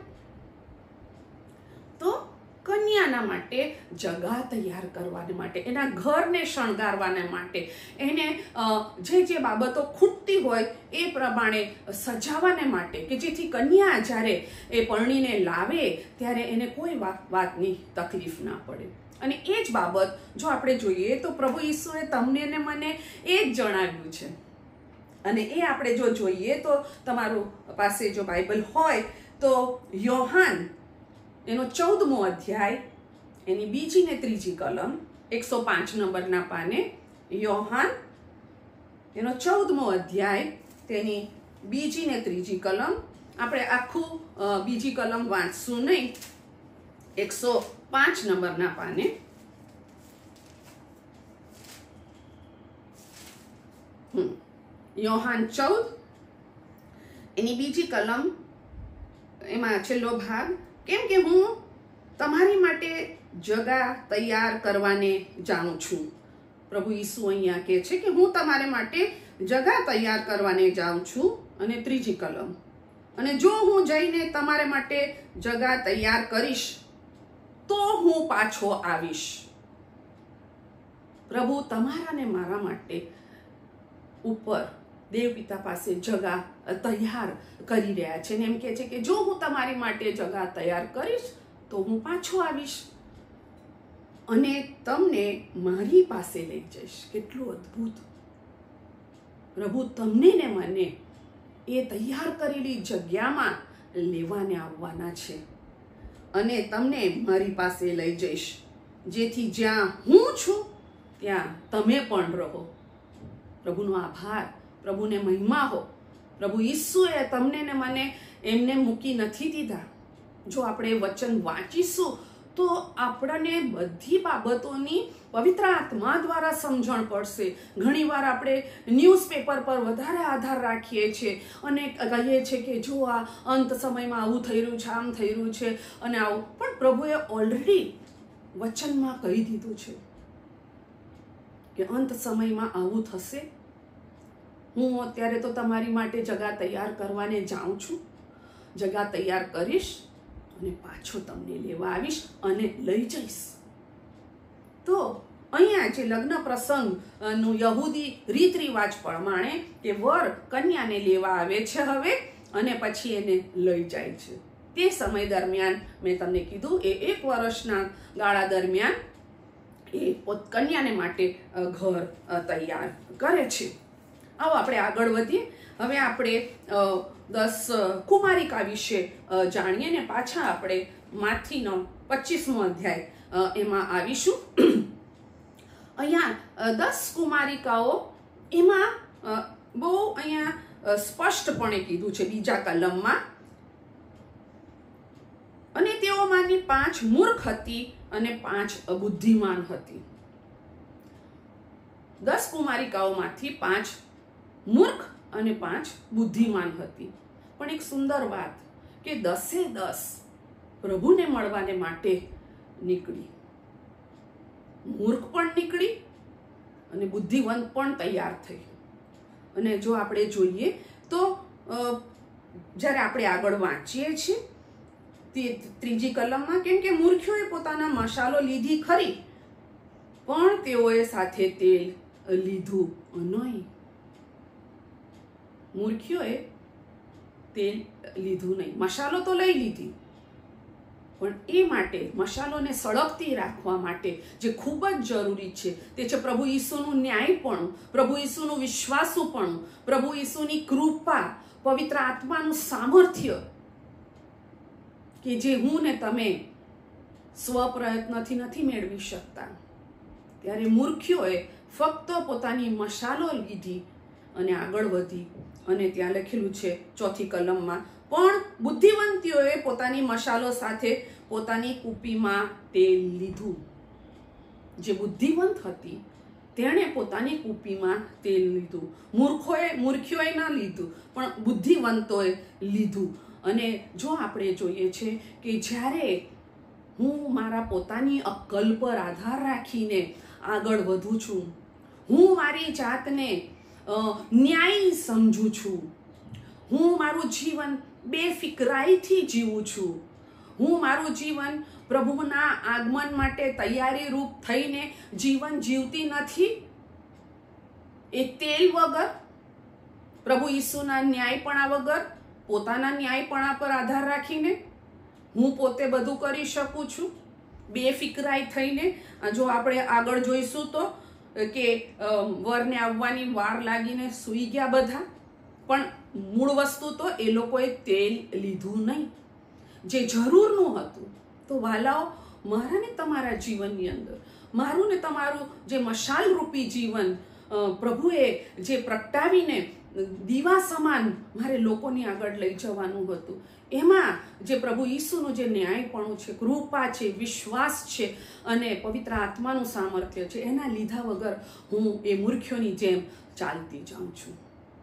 તો કન્યાના માટે જગા તૈયાર કરવાને માટે, એના ઘરને શણગારવાને માટે, એને જે બાબતો ખૂટતી હોય એ પ્રમાણે સજાવવાને માટે, કે જેથી કન્યા જ્યારે એ પરણીને લાવે ત્યારે એને કોઈ વાતની તકલીફ ના પડે. અને એ જ બાબત જો આપણે જોઈએ તો પ્રભુ ઈસુએ તમને ને મને એ જ જણાવ્યું છે. અને એ આપણે જો જોઈએ તો તમારું પાસે જો બાઇબલ હોય તો યોહાન એનો 14મો અધ્યાય, એની 2 ને 3 કલમ, 105 નંબરના પાને, યોહાન એનો 14મો અધ્યાય, તેની 2 ને 3 કલમ. આપણે આખું 2 કલમ વાંચશું નહીં, 105 નંબરના પાને. યોહાન 14 એની 2 કલમ, એમાં છેલ્લો ભાગ, કેમ કે હું તમારી માટે જગા તૈયાર કરવાને જાણું છું. પ્રભુ ઈસુ અહીંયા કહે છે કે હું તમારે માટે જગા તૈયાર કરવાને જાઉં છું. અને 3 કલમ, અને જો હું જઈને તમારે માટે જગા તૈયાર કરીશ તો હું પાછો આવીશ. પ્રભુ તમારા ને મારા માટે ઉપર દેવ પિતા પાસે જગા તૈયાર કરી રહ્યા છે, ને એમ કહે છે કે જો હું તમારી માટે જગા તૈયાર કરીશ તો હું પાછો આવીશ અને તમને મારી પાસે લઈ જઈશ. કેટલું અદ્ભુત! પ્રભુ તમને ને મને એ તૈયાર કરેલી જગ્યામાં લેવાને આવવાના છે અને તમને મારી પાસે લઈ જઈશ, જેથી જ્યાં હું છું ત્યાં તમે પણ રહો. પ્રભુનો આભાર, પ્રભુને મહિમા હો. પ્રભુ ઈસુએ તમને ને મને એમને મૂકી નથી દીધા. જો આપણે વચન વાંચીશું તો આપણને બધી બાબતોની પવિત્ર આત્મા દ્વારા સમજણ પડશે. ઘણીવાર આપણે ન્યૂઝપેપર પર વધારે આધાર રાખીએ છીએ અને કહીએ છીએ કે જો આ અંત સમયમાં આવું થઈ રહ્યું છે, આમ થઈ રહ્યું છે અને આવું, પણ પ્રભુએ ઓલરેડી વચનમાં કહી દીધું છે કે અંત સમયમાં આવું થશે. હું અત્યારે તો તમારી માટે જગા તૈયાર કરવાને જાઉં છું. જગા તૈયાર કરીશ અને પાછો તમને લેવા આવીશ અને લઈ જઈશ. તો અહીંયા જે લગ્ન પ્રસંગનું યહૂદી રીત રિવાજ પ્રમાણે કે વર કન્યાને લેવા આવે છે હવે અને પછી એને લઈ જાય છે. તે સમય દરમિયાન મેં તમને કીધું એ 1 વર્ષના ગાળા દરમિયાન એ કન્યાને માટે ઘર તૈયાર કરે છે. આવો આપણે આગળ વધીએ. હવે આપણે 10 કુમારિકા વિશે જાણીએ ને પાછા આપણે માથીનો 25મો અધ્યાય એમાં આવીશું. અહીંયા 10 કુમારિકાઓ એમાં બહુ અહીંયા સ્પષ્ટપણે કીધું છે બીજા કલમમાં. અને તેઓમાંથી 5 મૂર્ખ હતી અને 5 બુદ્ધિમાન હતી. 10 કુમારિકાઓમાંથી 5 મૂર્ખ અને 5 બુદ્ધિમાન હતી. પણ એક સુંદર વાત કે 10 પ્રભુને મળવાને માટે નીકળી. મૂર્ખ પણ નીકળી અને બુદ્ધિવંત પણ તૈયાર થઈ. અને જો આપણે જોઈએ તો જ્યારે આપણે આગળ વાંચીએ છીએ તે 3જી કલમમાં, કેમ કે મૂર્ખોએ પોતાના મશાલો લીધી ખરી પણ તેઓએ સાથે તેલ લીધું નહીં. મૂર્ખોએ તેલ લીધું નહીં. મશાલો તો લઈ લીધી પણ એ માટે મશાલોને સળગતી રાખવા માટે જે ખૂબ જ જરૂરી છે તે છે પ્રભુ ઈસુનું ન્યાયપણું, પ્રભુ ઈસુનું વિશ્વાસુપણું, પ્રભુ ઈસુની કૃપા, પવિત્ર આત્માનું સામર્થ્ય કે જે હું ને તમે સ્વપ્રયત્નથી નથી મેળવી શકતા. ત્યારે મૂર્ખોએ ફક્ત પોતાની મશાલો લીધી અને આગળ વધી. અને ત્યાં લખેલું છે 4થી કલમમાં, પણ બુદ્ધિવંતીઓએ પોતાની મશાલો સાથે પોતાની કૂપીમાં તેલ લીધું. જે બુદ્ધિવંત હતી તેણે પોતાની કૂપીમાં તેલ લીધું. મૂર્ખોએ ના લીધું પણ બુદ્ધિવંતોએ લીધું. અને જો આપણે જોઈએ છે કે જ્યારે હું મારા પોતાની અક્કલ પર આધાર રાખીને આગળ વધું છું, હું મારી જાતને ન્યાયી સમજું છું, હું મારું જીવન બેફિકરાઈથી જીવું છું, હું મારું જીવન પ્રભુના આગમન માટે તૈયારી રૂપ થઈને જીવન જીવતી નથી. એ તેલ વગર, પ્રભુ ઈસુના ન્યાયપણા વગર, પોતાના ન્યાયપણા પર આધાર રાખીને હું પોતે બધું કરી શકું છું બેફિકરાઈ થઈને. જો આપણે આગળ જોઈશું તો કે વરને આવવાની વાર લાગીને સૂઈ ગયા બધા, પણ મૂળ વસ્તુ તો એ લોકોએ તેલ લીધું નહીં જે જરૂરનું હતું. તો વાલાઓ, મારા ને તમારા જીવનની અંદર, મારું ને તમારું જે મશાલરૂપી જીવન પ્રભુએ જે પ્રગટાવીને દીવા સમાન મારે લોકોની આગળ લઈ જવાનું હતું, એમાં જે પ્રભુ ઈસુનું જે ન્યાયપણું છે, કૃપા છે, વિશ્વાસ છે અને પવિત્ર આત્માનું સામર્થ્ય છે, એના લીધા વગર હું એ મૂર્ખોની જેમ ચાલતી જાઉં છું.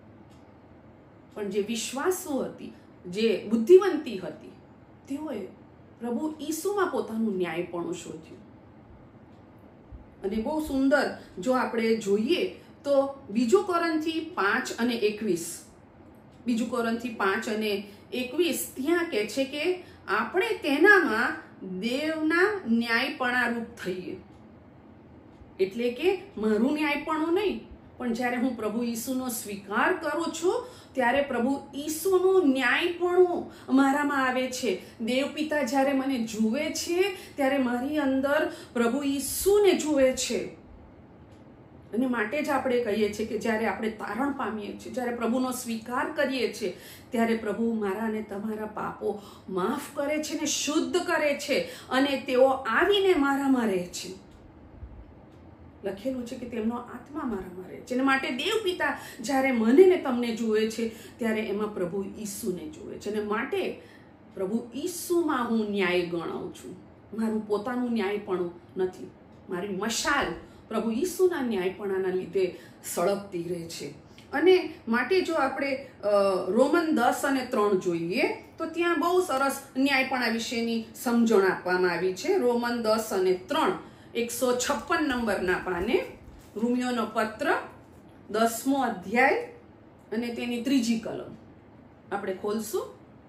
પણ જે વિશ્વાસુ હતી, જે બુદ્ધિવંતી હતી, તેઓએ પ્રભુ ઈસુમાં પોતાનું ન્યાયપણું શોધ્યું. અને બહુ સુંદર જો આપણે જોઈએ તો 2 કોરિન્થી 5:21, 2 કોરિન્થી 5:21 ત્યાં કહે છે કે આપણે તેનામાં દેવના ન્યાયપણારૂપ થઈએ. એટલે કે મારું ન્યાયપણું નહીં, પણ જ્યારે હું પ્રભુ ઈસુનો સ્વીકાર કરું છું ત્યારે પ્રભુ ઈસુનું ન્યાયપણું મારામાં આવે છે. દેવ પિતા જ્યારે મને જુએ છે ત્યારે મારી અંદર પ્રભુ ઈસુને જુએ છે. અને માટે જ આપણે કહીએ છીએ કે જ્યારે આપણે તારણ પામીએ છીએ, જ્યારે પ્રભુનો સ્વીકાર કરીએ છીએ, ત્યારે પ્રભુ મારા અને તમારા પાપો માફ કરે છે ને શુદ્ધ કરે છે અને તેઓ આવીને મારામાં રહે છે. લખેલું છે કે તેમનો આત્મા મારામાં રહે છે. અને માટે દેવ પિતા જ્યારે મને ને તમને જુએ છે ત્યારે એમાં પ્રભુ ઈસુને જુએ છે. અને માટે પ્રભુ ઈસુમાં હું ન્યાય ગણાવું છું. મારું પોતાનું ન્યાયપણું નથી. મારી મશાલ પ્રભુ ઈસુના ન્યાયપણાના લીધે સળગતી રહે છે. અને માટે જો આપણે રોમન 10 અને 3 જોઈએ તો ત્યાં બહુ સરસ ન્યાયપણા વિશેની સમજણ આપવામાં આવી છે. રોમન 10 અને 3 156 નંબરના પાને, રોમિયોનો પત્ર 10મો અધ્યાય અને તેની 3જી કલમ આપણે ખોલશું.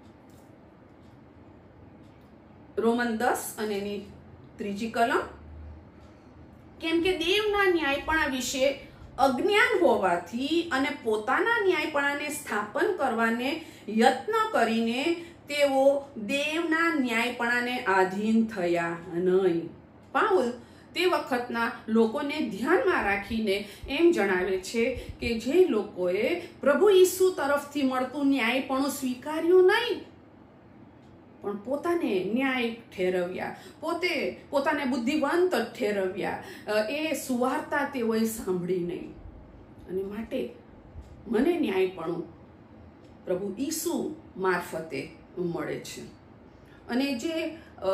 રોમન 10 અને એની 3જી કલમ. કેમ કે દેવના ન્યાયપણા વિશે અજ્ઞાન હોવાથી અને પોતાના ન્યાયપણાને સ્થાપન કરવાને યત્ન કરીને તેઓ દેવના ન્યાયપણાને આધીન થયા નહીં. પાઉલ તે વખતના લોકોને ધ્યાનમાં રાખીને એમ જણાવે છે કે જે લોકોએ પ્રભુ ઈસુ તરફથી મળતું ન્યાયપણું સ્વીકાર્યું નહીં, પણ પોતાને ન્યાય ઠેરવ્યા, પોતાને બુદ્ધિવંત ઠેરવ્યા, એ સુવાર્તા તેઓએ સાંભળી નહીં. અને માટે મને ન્યાયપણું પ્રભુ ઈસુ મારફતે મળે છે. અને જે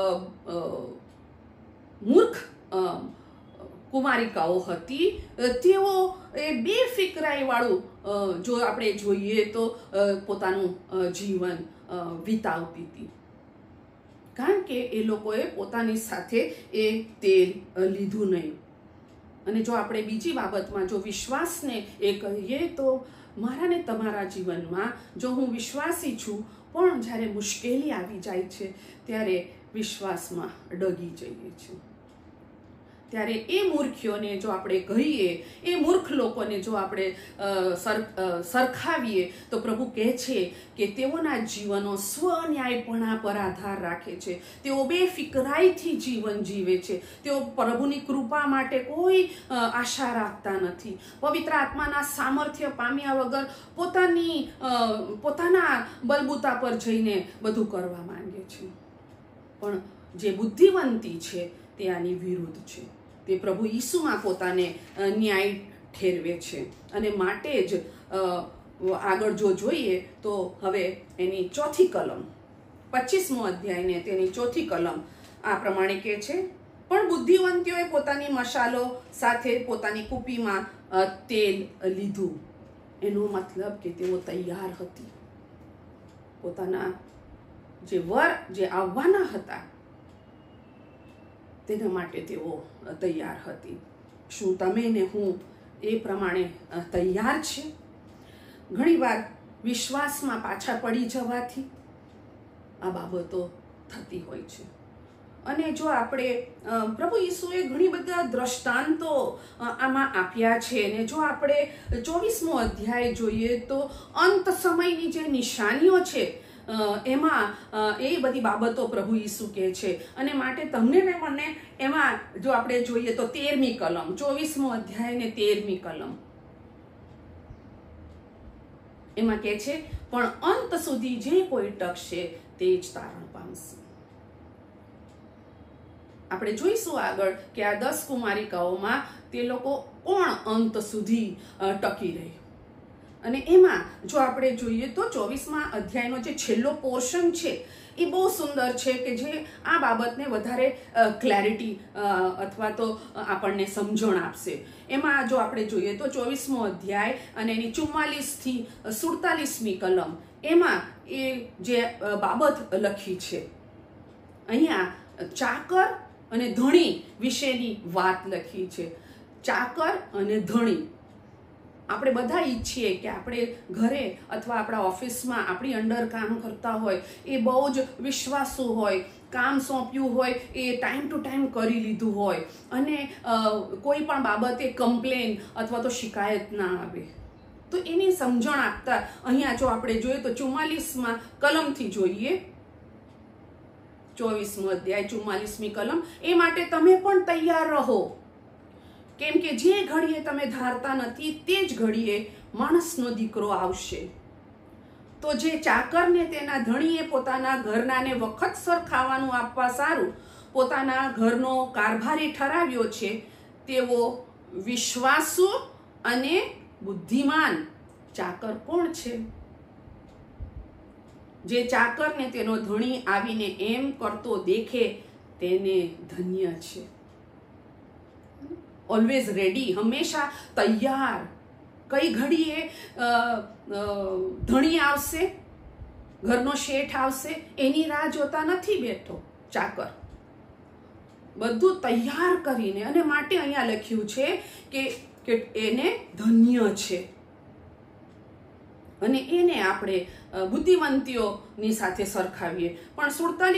મૂર્ખ કુમારિકાઓ હતી તેઓ એ બેફિકરાઈ વાળું જો આપણે જોઈએ તો પોતાનું જીવન વિતાવતી હતી, કારણ કે એ લોકોએ પોતાની સાથે એ તેલ લીધું નહીં. અને જો આપણે બીજી બાબતમાં જો વિશ્વાસને એ કહીએ તો મારા ને તમારા જીવનમાં જો હું વિશ્વાસી છું પણ જ્યારે મુશ્કેલી આવી જાય છે ત્યારે વિશ્વાસમાં ડગી જઈએ છીએ, ત્યારે એ મૂર્ખીઓને જો આપણે કહીએ, એ મૂર્ખ લોકોને જો આપણે સરખાવીએ તો પ્રભુ કહે છે કે તેઓના જીવનો સ્વન્યાયપણા પર આધાર રાખે છે. તેઓ બેફિકરાઈથી જીવન જીવે છે. તેઓ પ્રભુની કૃપા માટે કોઈ આશા રાખતા નથી. પવિત્ર આત્માના સામર્થ્ય પામ્યા વગર પોતાના બલબૂતા પર જઈને બધું કરવા માંગે છે. પણ જે બુદ્ધિવંતી છે તે આની વિરુદ્ધ છે. તે પ્રભુ ઈસુમાં પોતાને ન્યાય ઠેરવે છે. અને માટે જ આગળ જો જોઈએ તો હવે એની 4થી કલમ 25મો અધ્યાય ને તેની 4થી કલમ આ પ્રમાણે કહે છે, પણ બુદ્ધિવંતીઓએ પોતાની મશાલો સાથે પોતાની કુપીમાં તેલ લીધું. એનો મતલબ કે તેઓ તૈયાર હતી. પોતાના જે વર જે આવવાના હતા તેના માટે તેઓ તૈયાર હતી. શું તમે ને હું એ પ્રમાણે તૈયાર છે? ઘણીવાર વિશ્વાસમાં પાછા પડી જવાથી આ બાબતો થતી હોય છે. અને જો આપણે પ્રભુ ઈસુએ ઘણી બધા દ્રષ્ટાંતો આમાં આપ્યા છે, અને જો આપણે 24મો અધ્યાય જોઈએ તો અંત સમયની જે નિશાનીઓ છે એમાં એ બધી બાબતો પ્રભુ ઈસુ કહે છે. અને માટે તમને ને મને એમાં જો આપણે જોઈએ તો 13મી કલમ 24મો અધ્યાય ને 13મી કલમ એમાં કહે છે, પણ અંત સુધી જે કોઈ ટકશે તે જ તારણ પામશે. આપણે જોઈશું આગળ કે આ 10 કુમારિકાઓમાં તે લોકો કોણ અંત સુધી ટકી રહી. અને એમાં જો આપણે જોઈએ તો 24મા અધ્યાયનો જે છેલ્લો પોર્શન છે એ બહુ સુંદર છે કે જે આ બાબતને વધારે ક્લેરિટી અથવા તો આપણને સમજણ આપશે. એમાં જો આપણે જોઈએ તો 24મો અધ્યાય અને એની 44થી 47મી કલમ એમાં એ જે બાબત લખી છે, અહીંયા ચાકર અને ધણી વિશેની વાત લખી છે. ચાકર અને ધણી આપણે બધા ઈચ્છીએ કે આપણે ઘરે અથવા આપણા ઓફિસમાં આપણી અંડર કામ કરતા હોય એ બહુ જ વિશ્વાસુ હોય, કામ સોંપ્યું હોય એ ટાઈમ ટુ ટાઈમ કરી લીધું હોય, અને કોઈ પણ બાબતે કમ્પ્લેન અથવા તો શિકાયત ના આવે. તો એની સમજણ આપતા અહીંયા જો આપણે જોઈએ તો 44મા કલમથી જોઈએ, 24મો અધ્યાય 44મી કલમ, એ માટે તમે પણ તૈયાર રહો, કેમ કે જે ઘડીએ તમે ધારતા નથી તે જ ઘડીએ માણસનો દીકરો આવશે. તો જે ચાકરને તેના ધણીએ પોતાના ઘરનાને વખતસર ખાવાનું આપવા સારું પોતાના ઘરનો કારભારી ઠરાવ્યો છે, તેવો વિશ્વાસુ અને બુદ્ધિમાન ચાકર કોણ છે? જે ચાકરને તેનો ધણી આવીને એમ કરતો દેખે તેને ધન્ય છે. ઓલવેઝ રેડી, હંમેશા તૈયાર. કઈ ઘડીએ ધણી આવશે, ઘરનો શેઠ આવશે, એની રાહ જોતા નથી બેઠો ચાકર. બધું તૈયાર કરીને, અને માટે અહીંયા લખ્યું છે કે એને ધન્ય છે. અને એને આપણે બુદ્ધિવંતીઓની સાથે સરખાવીએ. પણ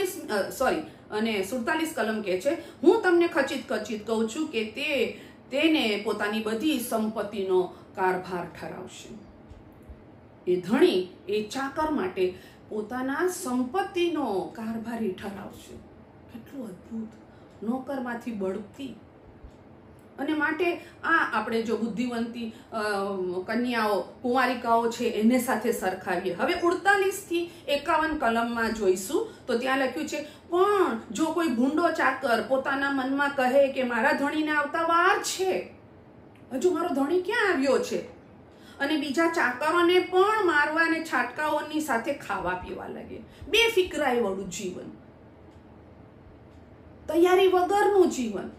47 કલમ કહે છે, હું તમને ખચિત કહું છું કે તેને પોતાની બધી સંપત્તિનો કારભાર ઠરાવશે. એ ધણી એ ચાકર માટે પોતાના સંપત્તિનો કારભારી ઠરાવશે. કેટલું અદ્ભુત! નોકરમાંથી બઢતી. અને માટે આ આપણે જો બુદ્ધિવંતી કન્યાઓ, કુંવારિકાઓ છે એને સાથે સરખાવીએ. હવે 48 થી 51 કલમમાં જોઈશું તો ત્યાં લખ્યું છે, પણ જો કોઈ ભૂંડો ચાકર પોતાના મનમાં કહે કે મારા ધણીને આવતા વાર છે, હજુ મારો ધણી ક્યાં આવ્યો છે, અને બીજા ચાકરોને પણ મારવા અને છાટકાઓની સાથે ખાવા પીવા લાગે. બેફિકરાઈ વાળું જીવન, તૈયારી વગરનું જીવન.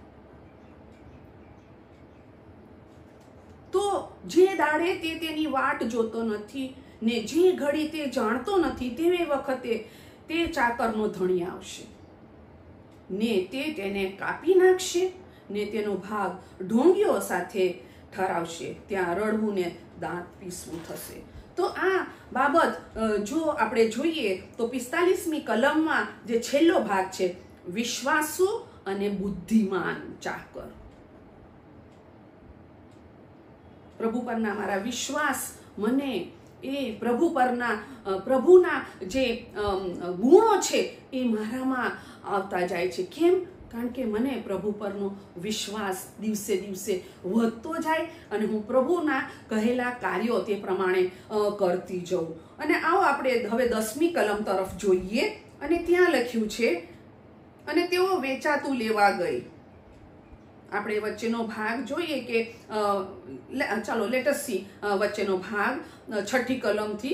તો જે દાડે તે તેની વાટ જોતો નથી ને જે ઘડી તે જાણતો નથી, તે વખતે તે ચાકરનો ધણી આવશે ને તે તેને કાપી નાખશે ને તેનો ભાગ ઢોંગીઓ સાથે ઠરાવશે. ત્યાં રડવું ને દાંત પીસવું થશે. તો આ બાબત જો આપણે જોઈએ તો 45મી કલમમાં જે છેલ્લો ભાગ છે, વિશ્વાસુ અને બુદ્ધિમાન ચાકર. પ્રભુ પરના મારા વિશ્વાસ, મને એ પ્રભુ પરના પ્રભુના જે ગુણો છે એ મારામાં આવતા જાય છે. કેમ? કારણ કે મને પ્રભુ પરનો વિશ્વાસ દિવસે દિવસે વધતો જાય અને હું પ્રભુના કહેલા કાર્યો તે પ્રમાણે કરતી જઉં. અને આવો આપણે હવે 10મી કલમ તરફ જોઈએ. અને ત્યાં લખ્યું છે, અને તેઓ વેચાતું લેવા ગઈ. આપણે વચ્ચેનો ભાગ જોઈએ કે ચાલો લેટસ સી વચ્ચેનો ભાગ 6ઠી કલમથી.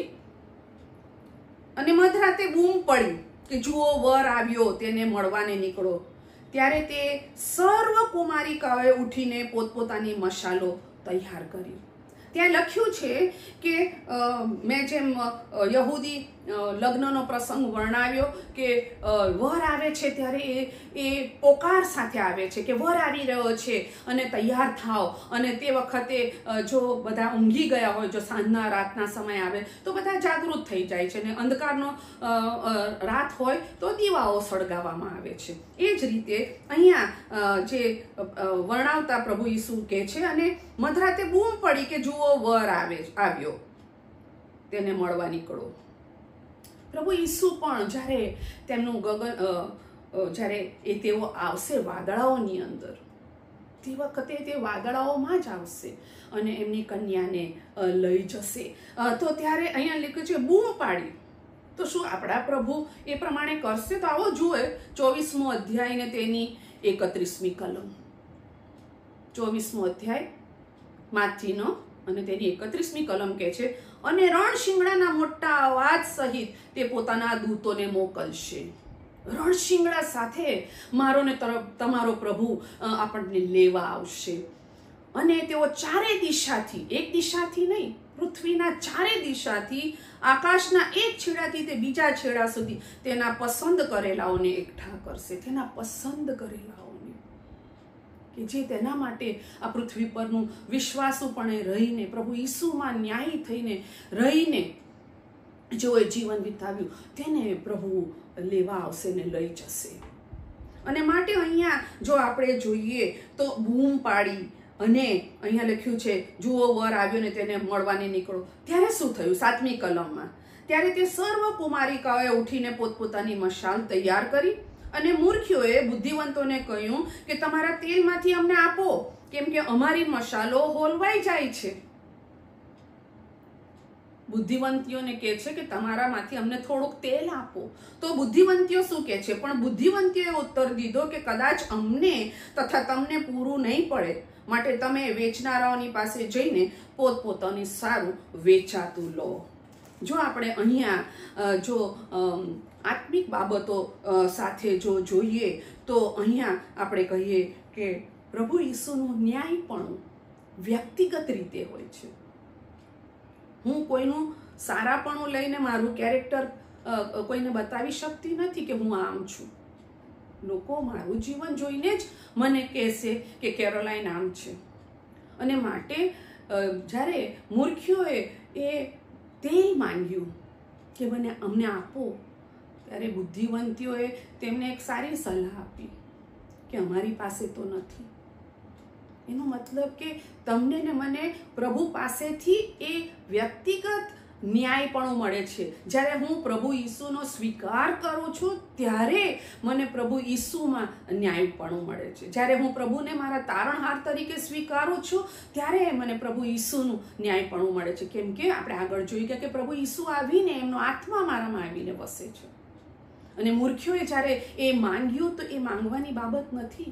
અને મધરાતે બૂમ પડી કે જુઓ વર આવ્યો, તેને મળવાને નીકળો. ત્યારે તે સર્વ કુમારિકાઓએ ઉઠીને પોતપોતાની મશાલો તૈયાર કરી. ત્યાં લખ્યું છે કે મેં જેમ યહૂદી લગ્નનો પ્રસંગ વર્ણવ્યો કે વર આવે છે ત્યારે એ પોકાર સાથે આવે છે કે વર આવી રહ્યો છે અને તૈયાર થાવ. અને તે વખતે જો બધા ઊંઘી ગયા હોય, જો સાંજના રાતના સમય આવે તો બધા જાગૃત થઈ જાય છે, અને અંધકારનો રાત હોય તો દીવાઓ સળગાવવામાં આવે છે. એ જ રીતે અહીંયા જે વર્ણવતા પ્રભુ ઈસુ કહે છે, અને મધરાતે બૂમ પડી કે જુઓ વર આવ્યો, તેને મળવા નીકળો. પ્રભુ ઈસુ પણ જ્યારે તેમનું જ્યારે તેઓ આવશે વાદળાઓની અંદર, તે વખતે તે વાદળાઓમાં જ આવશે અને એમની કન્યાને લઈ જશે. તો ત્યારે અહીંયા લખ્યું છે બૂમ પાડી. તો શું આપણા પ્રભુ એ પ્રમાણે કરશે? તો આવો જુએ 24મો અધ્યાય ને તેની 31મી કલમ. 24મો અધ્યાય માથીનો અને તેની 31મી કલમ કહે છે, અને રણશિંગડાના મોટા અવાજ સહિત તે પોતાના દૂતોને મોકલશે. રણશિંગડા સાથે મારો ને તમારો પ્રભુ આપણને લેવા આવશે. અને તેઓ ચારે દિશાથી, એક દિશાથી નહીં, પૃથ્વીના ચારે દિશાથી, આકાશના એક છેડાથી તે બીજા છેડા સુધી તેના પસંદ કરેલાઓને એકઠા કરશે. તેના પસંદ કરેલાઓને, કે જે તેના માટે આ પૃથ્વી પરનું વિશ્વાસુપણે રહીને, પ્રભુ ઈસુમાં ન્યાયી થઈને રહીને જેઓએ જીવન વિતાવ્યું, તેને પ્રભુ લેવા આવશે ને લઈ જશે. અને માટે અહીંયા જો આપણે જોઈએ તો બૂમ પાડી, અને અહીંયા લખ્યું છે જુઓ વર આવ્યો ને તેને મળવાને નીકળો. ત્યારે શું થયું? 7મી કલમમાં, ત્યારે તે સર્વ કુમારિકાઓએ ઉઠીને પોતપોતાની મશાલ તૈયાર કરી, અને મૂર્ખીઓએ બુદ્ધિવંતોને કહ્યું કે તમારા તેલમાંથી અમને આપો, કેમ કે અમારી મશાલો હોલવાઈ જાય છે. બુદ્ધિવંતીઓને કહે છે કે તમારામાંથી અમને થોડુંક તેલ આપો. તો બુદ્ધિવંતીઓ શું કહે છે? પણ બુદ્ધિવંતીઓએ ઉત્તર દીધો કે કદાચ અમને તથા તમને પૂરું નહીં પડે, માટે તમે વેચનારાઓની પાસે જઈને પોતપોતાની સારું વેચાતું લો. જો આપણે અહીંયા જો આત્મિક બાબતો સાથે જો જોઈએ તો અહીંયા આપણે કહીએ કે પ્રભુ ઈસુનું ન્યાય પણ વ્યક્તિગત રીતે હોય છે. હું કોઈનું સારાપણું લઈને મારું કેરેક્ટર કોઈને બતાવી શકતી નથી કે હું આમ છું. લોકો મારું જીવન જોઈને જ મને કહેશે કે કેરોલાઇન આમ છે. અને માટે જ્યારે મૂર્ખીઓએ એ તેલ માંગ્યું કે અમને આપો, ત્યારે બુદ્ધિવંતીઓએ તેમને એક સારી સલાહ આપી કે અમારી પાસે તો નથી. એનો મતલબ કે તમને ને મને પ્રભુ પાસેથી એ વ્યક્તિગત ન્યાયપણું મળે છે. જ્યારે હું પ્રભુ ઈસુનો સ્વીકાર કરું છું ત્યારે મને પ્રભુ ઈસુમાં ન્યાયપણું મળે છે. જ્યારે હું પ્રભુને મારા તારણહાર તરીકે સ્વીકારું છું ત્યારે મને પ્રભુ ઈસુનું ન્યાયપણું મળે છે. કેમ કે આપણે આગળ જોઈ ગયા કે પ્રભુ ઈસુ આવીને એમનો આત્મા મારામાં આવીને વસે છે. અને મૂર્ખીઓએ જ્યારે એ માંગ્યું તો એ માંગવાની બાબત નથી.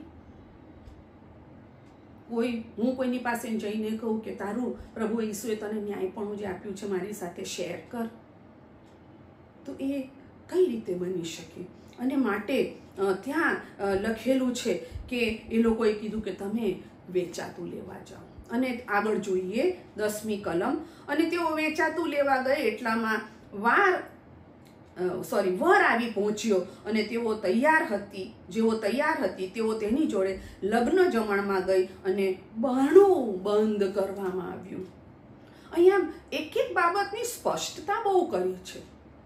હું કોઈની પાસે જઈને કહું કે તારું પ્રભુ ઈસુએ તને ન્યાયપણું જે આપ્યું છે મારી સાથે શેર કર, તો એ કઈ રીતે બની શકે? અને માટે ત્યાં લખેલું છે કે એ લોકોએ કીધું કે તમે વેચાતું લેવા જાઓ. અને આગળ જોઈએ 10મી કલમ. અને તેઓ વેચાતું લેવા ગયે એટલામાં વર આવી પહોંચ્યો અને જેઓ તૈયાર હતી તેઓ તેની જોડે લગ્ન જમણમાં ગઈ અને બહાણું બંધ કરવામાં આવ્યું. અહીંયા એક બાબતની સ્પષ્ટતા બહુ કરી છે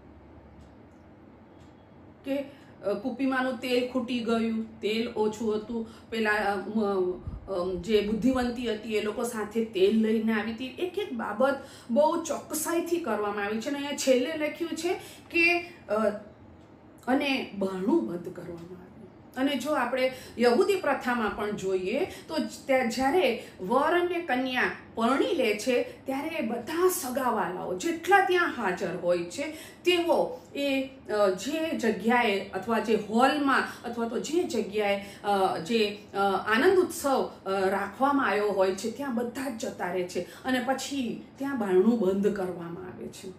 કે કુપીમાંનું તેલ ખૂટી ગયું, તેલ ઓછું હતું. પેલા જે બુદ્ધિવંતી હતી એ લોકો સાથે તેલ લઈને આવી હતી. એક બાબત બહુ ચોકસાઈથી કરવામાં આવી છે. અને અહીંયા છેલ્લે લખ્યું છે કે અને બહાણું બંધ કરવામાં આવ્યું. અને જો આપણે યહૂદી પ્રથામાં પણ જોઈએ તો જ્યારે વર અને કન્યા પરણી લે છે ત્યારે બધા સગાવાલાઓ જેટલા ત્યાં હાજર હોય છે તેઓ એ જે જગ્યાએ અથવા જે હોલમાં અથવા તો જે જગ્યાએ જે આનંદ ઉત્સવ રાખવામાં આવ્યો હોય છે ત્યાં બધા જ જતા રહે છે. અને પછી ત્યાં બારણું બંધ કરવામાં આવે છે.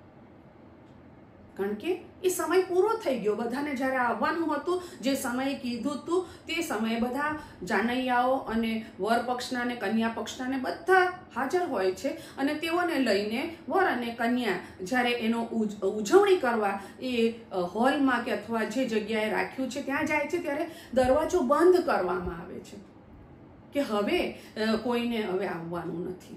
કારણ કે એ સમય પૂરો થઈ ગયો. બધાને જ્યારે આવવાનું હતું, જે સમયે કીધું હતું તે સમયે બધા જાનૈયાઓ અને વર પક્ષના અને કન્યા પક્ષના બધા હાજર હોય છે. અને તેઓને લઈને વર અને કન્યા જ્યારે એનો ઉજવણી કરવા એ હોલમાં કે અથવા જે જગ્યાએ રાખ્યું છે ત્યાં જાય છે ત્યારે દરવાજો બંધ કરવામાં આવે છે કે હવે કોઈને હવે આવવાનું નથી.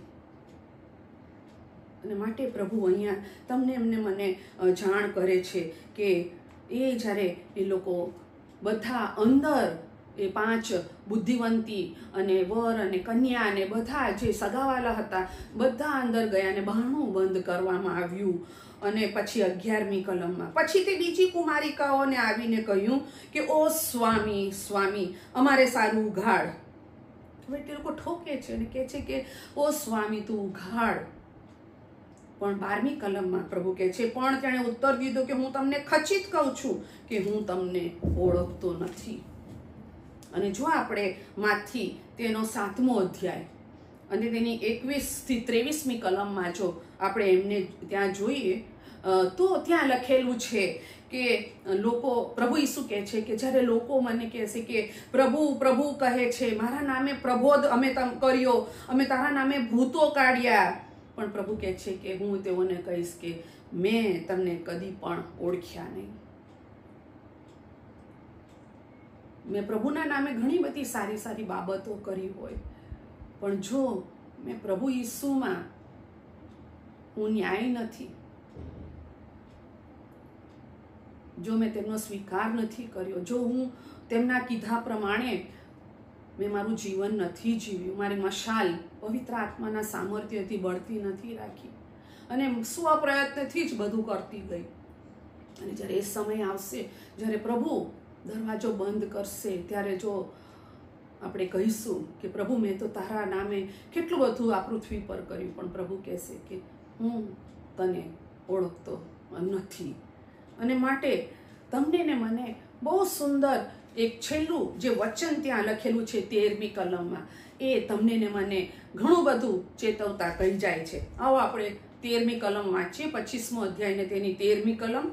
અને માટે પ્રભુ અહીંયા તમને એમને મને જાણ કરે છે કે એ જ્યારે એ લોકો બધા અંદર એ 5 બુદ્ધિવંતી અને વર અને કન્યા અને બધા જે સગાવાલા હતા બધા અંદર ગયા અને બહાણું બંધ કરવામાં આવ્યું. અને પછી 11મી કલમમાં પછી તે બીજી કુમારિકાઓને આવીને કહ્યું કે ઓ સ્વામી સ્વામી અમારે સારું ઉઘાડ. હવે તે લોકો ઠોકે છે અને કહે છે કે ઓ સ્વામી તું ઉઘાડ. પણ 12મી કલમમાં પ્રભુ કહે છે પણ તેણે ઉત્તર દીધો કે હું તમને ખચિત કહું છું કે હું તમને ઓળખતો નથી. અને જો આપણે માથી તેનો 7મો અધ્યાય અને તેની 21 થી 23મી કલમમાં જો આપણે એમને ત્યાં જોઈએ તો ત્યાં લખેલું છે કે લોકો પ્રભુ ઈસુ કહે છે કે જ્યારે લોકો મને કહેશે કે પ્રભુ પ્રભુ કહે છે, મારા નામે પ્રબોધ અમે કર્યો, અમે તારા નામે ભૂતો કાઢ્યા, પણ પ્રભુ કહે છે કે હું તેઓને કહીશ કે મેં તમને કદી પણ ઓળખ્યા નહીં. મેં પ્રભુના નામે ઘણી બધી સારી સારી બાબતો કરી હોય, પણ જો મેં પ્રભુ ઈસુમાં હું ન્યાય નથી, જો મેં તેમનો સ્વીકાર નથી કર્યો, જો હું તેમના કીધા પ્રમાણે મેં મારું જીવન નથી જીવ્યું, મારી મશાલ પવિત્ર આત્માના સામર્થ્યથી બળતી નથી રાખી અને સ્વપ્રયત્નથી જ બધું કરતી ગઈ. અને જ્યારે એ સમય આવશે જ્યારે પ્રભુ દરવાજો બંધ કરશે ત્યારે જો આપણે કહીશું કે પ્રભુ મેં તો તારા નામે કેટલું બધું આ પૃથ્વી પર કર્યું, પણ પ્રભુ કહેશે કે હું તને ઓળખતો નથી. અને માટે તમને ને મને બહુ સુંદર એક છેલ્લું જે વચન ત્યાં લખેલું છે 13મી કલમમાં, એ તમને ને મને ઘણું બધું ચેતવતા કહી જાય છે. આવો આપણે 13મી કલમ વાંચીએ, 25મો અધ્યાય ને તેની 13મી કલમ.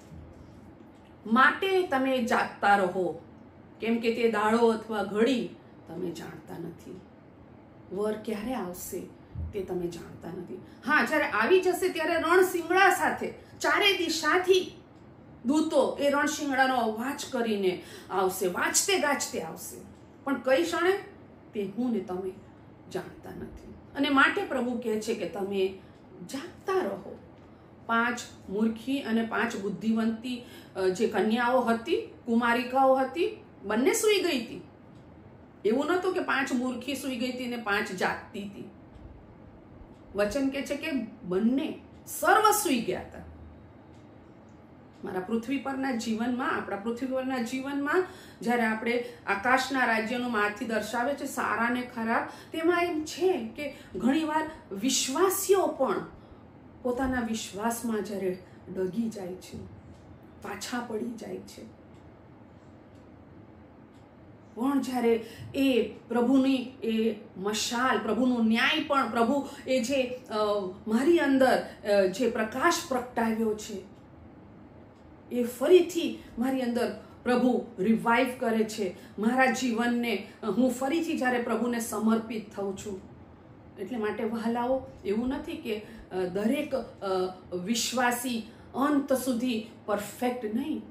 માટે તમે જાગતા રહો, કેમ કે તે દાડો અથવા ઘડી તમે જાણતા નથી. વર ક્યારે આવશે તે તમે જાણતા નથી. હા, જ્યારે આવી જશે ત્યારે રણશિંગડા સાથે ચારે દિશાથી દૂતો એ રણશિંગડાનો અવાજ કરીને આવશે, વાંચતે ગાજતે આવશે. પણ કઈ ક્ષણે તે હું ને તમે જાણતા નથી. અને માટે પ્રભુ કહે છે કે તમે જાગતા રહો. 5 મૂર્ખી અને 5 બુદ્ધિવંતી જે કન્યાઓ હતી, કુમારિકાઓ હતી, બંને સૂઈ ગઈ હતી. એવું નહોતું કે 5 મૂર્ખી સૂઈ ગઈ હતી ને 5 જાગતી હતી. વચન કહે છે કે બંને સર્વ સૂઈ ગયા હતા. મારા પૃથ્વી પરના જીવનમાં, આપણા પૃથ્વી પરના જીવનમાં જ્યારે આપણે આકાશના રાજ્યનું માથી દર્શાવે છે સારા ને ખરાબ, તેમાં એમ છે કે ઘણીવાર વિશ્વાસીઓ પણ પોતાના વિશ્વાસમાં જ્યારે ડગી જાય છે, પાછા પડી જાય છે, પણ જ્યારે એ પ્રભુની એ મશાલ, પ્રભુનો ન્યાય પણ, પ્રભુ એ જે મારી અંદર જે પ્રકાશ પ્રગટાવ્યો છે એ ફરીથી મારી અંદર પ્રભુ રિવાઇવ કરે છે. મારા જીવનને હું ફરીથી જ્યારે પ્રભુને સમર્પિત થઉં છું. એટલે માટે વહાલાઓ, એવું નથી કે દરેક વિશ્વાસી અંત સુધી પરફેક્ટ નહીં.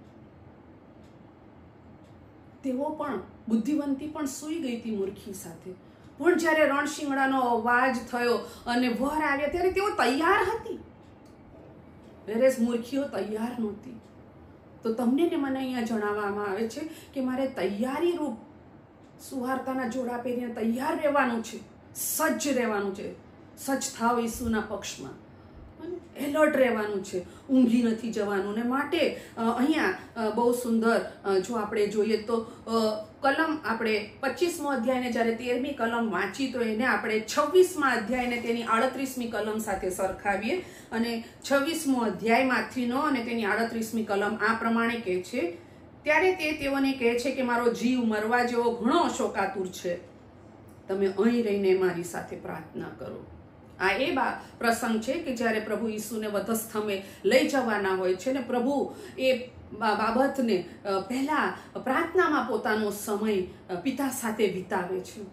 તેઓ પણ, બુદ્ધિવંતી પણ સૂઈ ગઈ હતી મૂર્ખી સાથે. પણ જ્યારે રણશિંગડાનો અવાજ થયો અને વર આવ્યા ત્યારે તેઓ તૈયાર હતી, વેરેસ મૂર્ખીઓ તૈયાર નહોતી. તો તમને ને મને અહીંયા જણાવવામાં આવે છે કે મારે તૈયારી રૂપ સુવાર્તાના જોડા પહેરીને તૈયાર રહેવાનું છે, સજ્જ રહેવાનું છે. સજ્જ થાવ ઈસુના પક્ષમાં, એલર્ટ રહેવાનું છે, ઊંઘી નથી જવાનું. ને માટે અહીંયા બહુ સુંદર જો આપણે જોઈએ તો કલમ આપણે 25મો અધ્યાયને જ્યારે 13મી કલમ વાંચી તો એને આપણે 26મા અધ્યાયને તેની 38મી કલમ સાથે સરખાવીએ. અને 26મો અધ્યાયમાંથીનો અને તેની 38મી કલમ આ પ્રમાણે કહે છે, ત્યારે તે તેઓને કહે છે કે મારો જીવ મરવા જેવો ઘણો શોકાતુર છે, તમે અહીં રહીને મારી સાથે પ્રાર્થના કરો. આ એ પ્રસંગ છે કે જ્યારે પ્રભુ ઈસુને વધસ્તંભે લઈ જવાના હોય છે ને પ્રભુ એ બાબતને પહેલા પ્રાર્થનામાં પોતાનો સમય પિતા સાથે વિતાવે છે.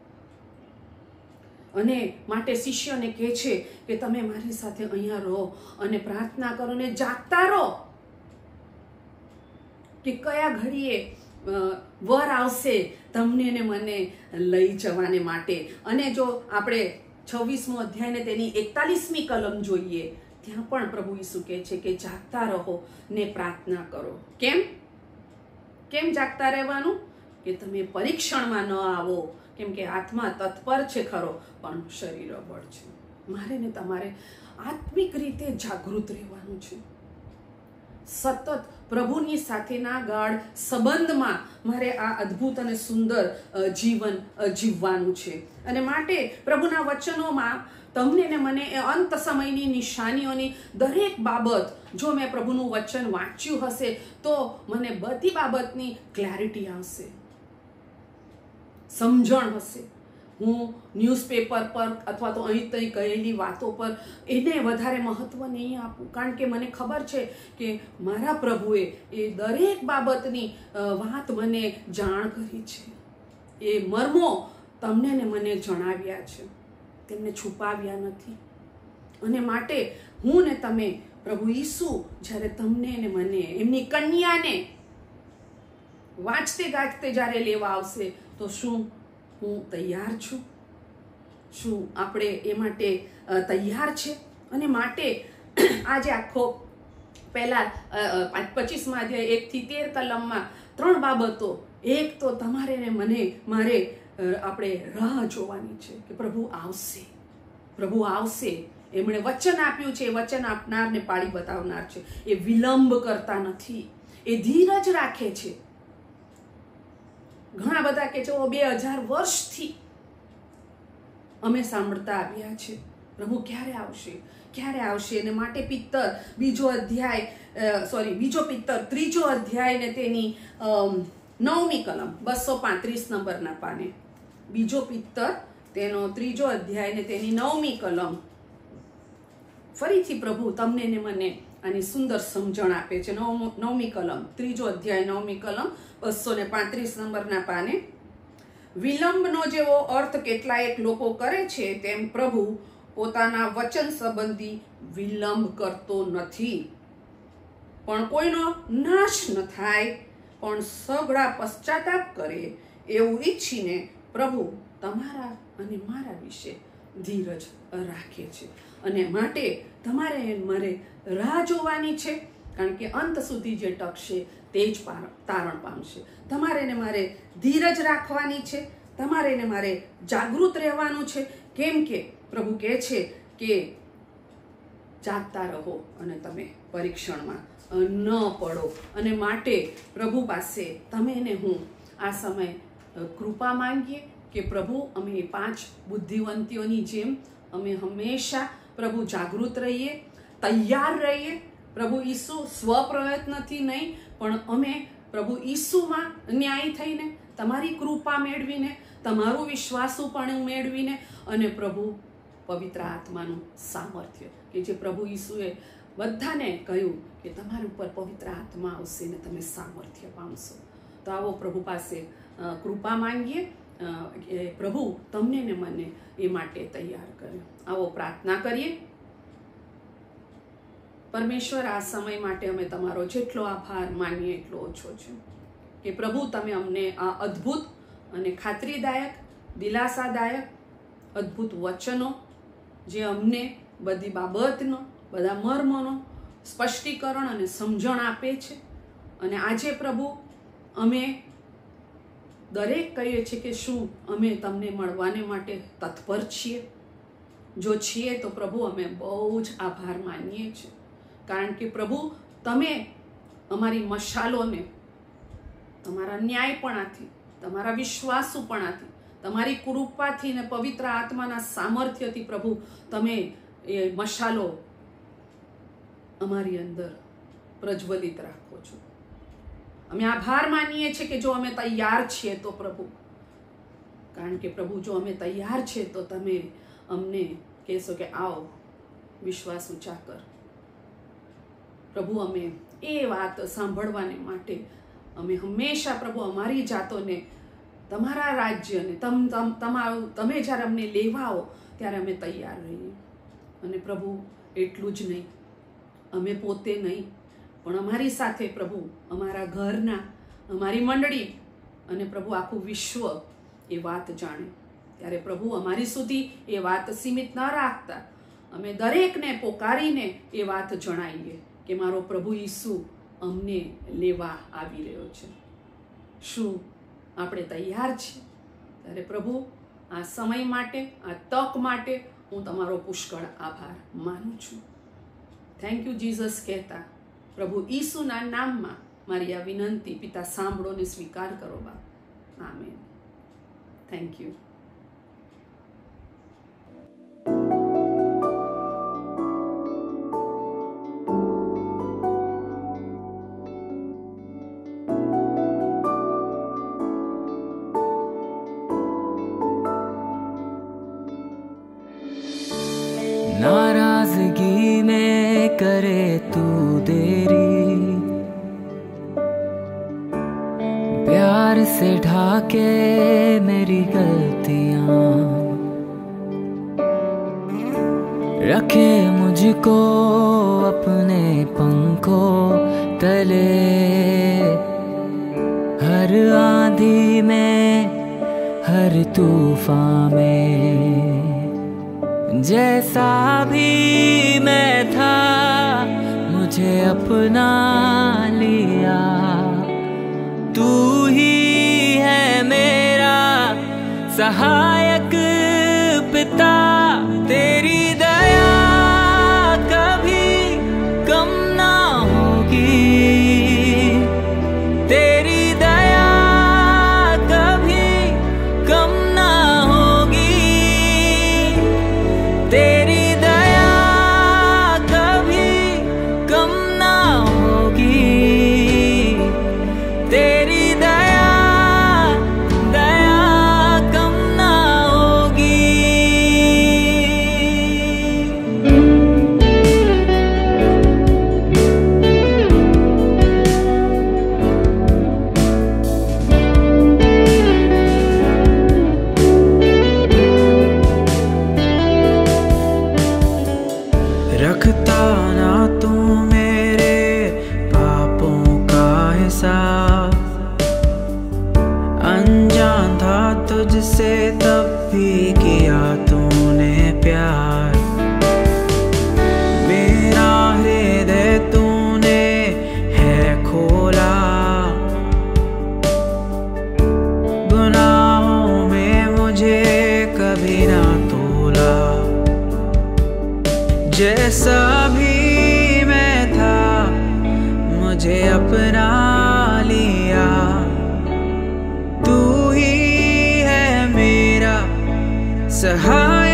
અને માટે શિષ્યને કહે છે કે તમે મારી સાથે અહીંયા રહો અને પ્રાર્થના કરો ને જાગતા રહો કે કયા ઘડીએ વર આવશે તમને ને મને લઈ જવાને માટે. અને જો આપણે 26મો અધ્યાયને તેની 41મી કલમ જોઈએ, ત્યાં પણ પ્રભુ ઈસુ કહે છે કે જાગતા રહો ને પ્રાર્થના કરો. કેમ જાગતા રહેવાનું? કે તમે પરીક્ષણમાં ન આવો. કેમ કે આત્મા તત્પર છે ખરો, પણ શરીર અબળ છે. મારે ને તમારે આત્મિક રીતે જાગૃત રહેવાનું છે. સતત પ્રભુની સાથેના ગાઢ સંબંધમાં મારે આ અદ્ભુત અને સુંદર જીવન જીવવાનું છે. અને માટે પ્રભુના વચનોમાં તમને ને મને એ અંત સમયની નિશાનીઓની દરેક બાબત, જો મેં પ્રભુનું વચન વાંચ્યું હશે તો મને બધી બાબતની ક્લેરિટી આવશે, સમજણ હશે. હું ન્યૂઝપેપર પર અથવા તો અહીં તહીં કહેલી વાતો પર એને વધારે મહત્વ નહીં આપું, કારણ કે મને ખબર છે કે મારા પ્રભુએ એ દરેક બાબતની વાત મને જાણ કરી છે. એ મર્મો તમને ને મને જણાવ્યા છે, તેમને છુપાવ્યા નથી. અને માટે હું ને તમે, પ્રભુ ઈસુ જ્યારે તમને ને મને, એમની કન્યાને વાંચતે ગાજતે જ્યારે લેવા આવશે તો શું હું તૈયાર છું? શું આપણે એ માટે તૈયાર છે? અને માટે આજે આખો પહેલા 25મા અધ્યાય 1 થી 13 કલમમાં 3 બાબતો. એક તો તમારે ને મને, મારે આપણે રાહ જોવાની છે કે પ્રભુ આવશે, પ્રભુ આવશે. એમણે વચન આપ્યું છે, એ વચન આપનારને પાડી બતાવનાર છે. એ વિલંબ કરતા નથી, એ ધીરજ રાખે છે. ઘણા બધા કે છે 2000 વર્ષથી અમે સાંભળતા આવ્યા છે પ્રભુ ક્યારે આવશે, ક્યારે આવશે. અને માટે પિત્તર બીજો પિત્તર 3જો અધ્યાય ને તેની 9મી કલમ 235 નંબરના પાને, બીજો પિત્તર તેનો 3જો અધ્યાય ને તેની 9મી કલમ, ફરીથી પ્રભુ તમને ને મને આની સુંદર સમજણ આપે છે. 9મી કલમ 3જો અધ્યાય 9મી કલમ 235 નંબરના પાને. વિલંબનો જેવો અર્થ કેટલાયક લોકો કરે છે, તેમ પ્રભુ પોતાના વચન સંબંધી વિલંબ કરતો નથી, પણ કોઈનો નાશ ન થાય, પણ સઘળા પશ્ચાતાપ કરે એવું ઈચ્છીને પ્રભુ તમારા અને મારા વિશે ધીરજ રાખે છે. અને માટે તમારે મારે રાહ જોવાની છે, કારણ કે અંત સુધી જે ટકશે તે જ તારણ પામશે. તમારે ને મારે ધીરજ રાખવાની છે, તમારે ને મારે જાગૃત રહેવાનું છે. કેમ કે પ્રભુ કહે છે કે જાગતા રહો અને તમે પરીક્ષણમાં ન પડો. અને માટે પ્રભુ પાસે તમે ને હું આ સમય કૃપા માંગીએ કે પ્રભુ અમે 5 બુદ્ધિવંતીઓની જેમ અમે હંમેશા પ્રભુ જાગૃત રહીએ, તૈયાર રહીએ. પ્રભુ ઈસુ સ્વપ્રયત્નથી નહીં, પણ અમે પ્રભુ ઈસુમાં ન્યાય થઈને, તમારી કૃપા મેળવીને, તમારું વિશ્વાસુપણું મેળવીને, અને પ્રભુ પવિત્ર આત્માનું સામર્થ્ય કે જે પ્રભુ ઈસુએ બધાને કહ્યું કે તમારી ઉપર પવિત્ર આત્મા આવશે ને તમે સામર્થ્ય પામશો. તો આવો પ્રભુ પાસે કૃપા માંગીએ કે પ્રભુ તમને ને મને એ માટે તૈયાર કરે. આવો પ્રાર્થના કરીએ. પરમેશ્વર, આ સમય માટે અમે તમારો જેટલો આભાર માનીએ એટલો ઓછો છે કે પ્રભુ તમે અમને આ અદ્ભુત અને ખાતરીદાયક, દિલાસાદાયક અદ્ભુત વચનો જે અમને બધી બાબતનો, બધા મર્મનો સ્પષ્ટીકરણ અને સમજણ આપે છે. અને આજે પ્રભુ અમે દરેક કહીએ છીએ કે શું અમે તમને મળવાને માટે તત્પર છીએ? જો છીએ તો પ્રભુ અમે બહુ જ આભાર માનીએ છીએ, કારણ કે પ્રભુ તમે અમારી મશાલોને તમારા ન્યાયપણાથી, તમારા વિશ્વાસુપણાથી, તમારી કૃપાથી ને પવિત્ર આત્માના સામર્થ્યથી પ્રભુ તમે એ મશાલો અમારી અંદર પ્રજ્વલિત રાખો છો. અમે આભાર માનીએ છીએ કે જો અમે તૈયાર છીએ તો પ્રભુ, કારણ કે પ્રભુ જો અમે તૈયાર છીએ તો તમે અમને કહેશો કે આવો વિશ્વાસ ઊંચા કર. પ્રભુ અમે એ વાત સાંભળવાને માટે અમે હંમેશા પ્રભુ અમારી જાતોને તમારા રાજ્યને તમે જ્યારે અમને લેવા આવો ત્યારે અમે તૈયાર રહીએ. અને પ્રભુ એટલું જ નહીં, અમે પોતે નહીં પણ અમારી સાથે પ્રભુ અમારા ઘરના, અમારી મંડળી અને પ્રભુ આખું વિશ્વ એ વાત જાણે. ત્યારે પ્રભુ અમારી સુધી એ વાત સીમિત ન રાખતા અમે દરેકને પોકારીને એ વાત જણાવીએ કે મારો પ્રભુ ઈસુ અમને લેવા આવી રહ્યો છે. શું આપણે તૈયાર છીએ? ત્યારે પ્રભુ આ સમય માટે, આ તક માટે હું તમારો પુષ્કળ આભાર માનું છું. થેન્ક યુ જીસસ કહેતા પ્રભુ ઈસુના નામમાં મારી આ વિનંતી પિતા સાંભળો ને સ્વીકાર કરો બાપ. આમેન. Thank you. नाराजगी में करे तू देरी, प्यार से ढाके मेरी गलतियां, रखे मुझको अपने पंखों तले, हर आंधी में, हर तूफान में, जैसा भी मैं था मुझे अपना लिया. तू ही है मेरा सहायक पिता, तेरी दया कभी कम ना होगी, तेरी दया कभी कम ना होगी, तेरी दया कभी कम ना होगी, तेरी दया कम ना से तब भी किया तूने प्यार। मेरा हृदय तूने है खोला, गुनाहों में मुझे कभी ना तोला। जैसा भी मैं था मुझे अपना लिया, तू ही है मेरा सहारा।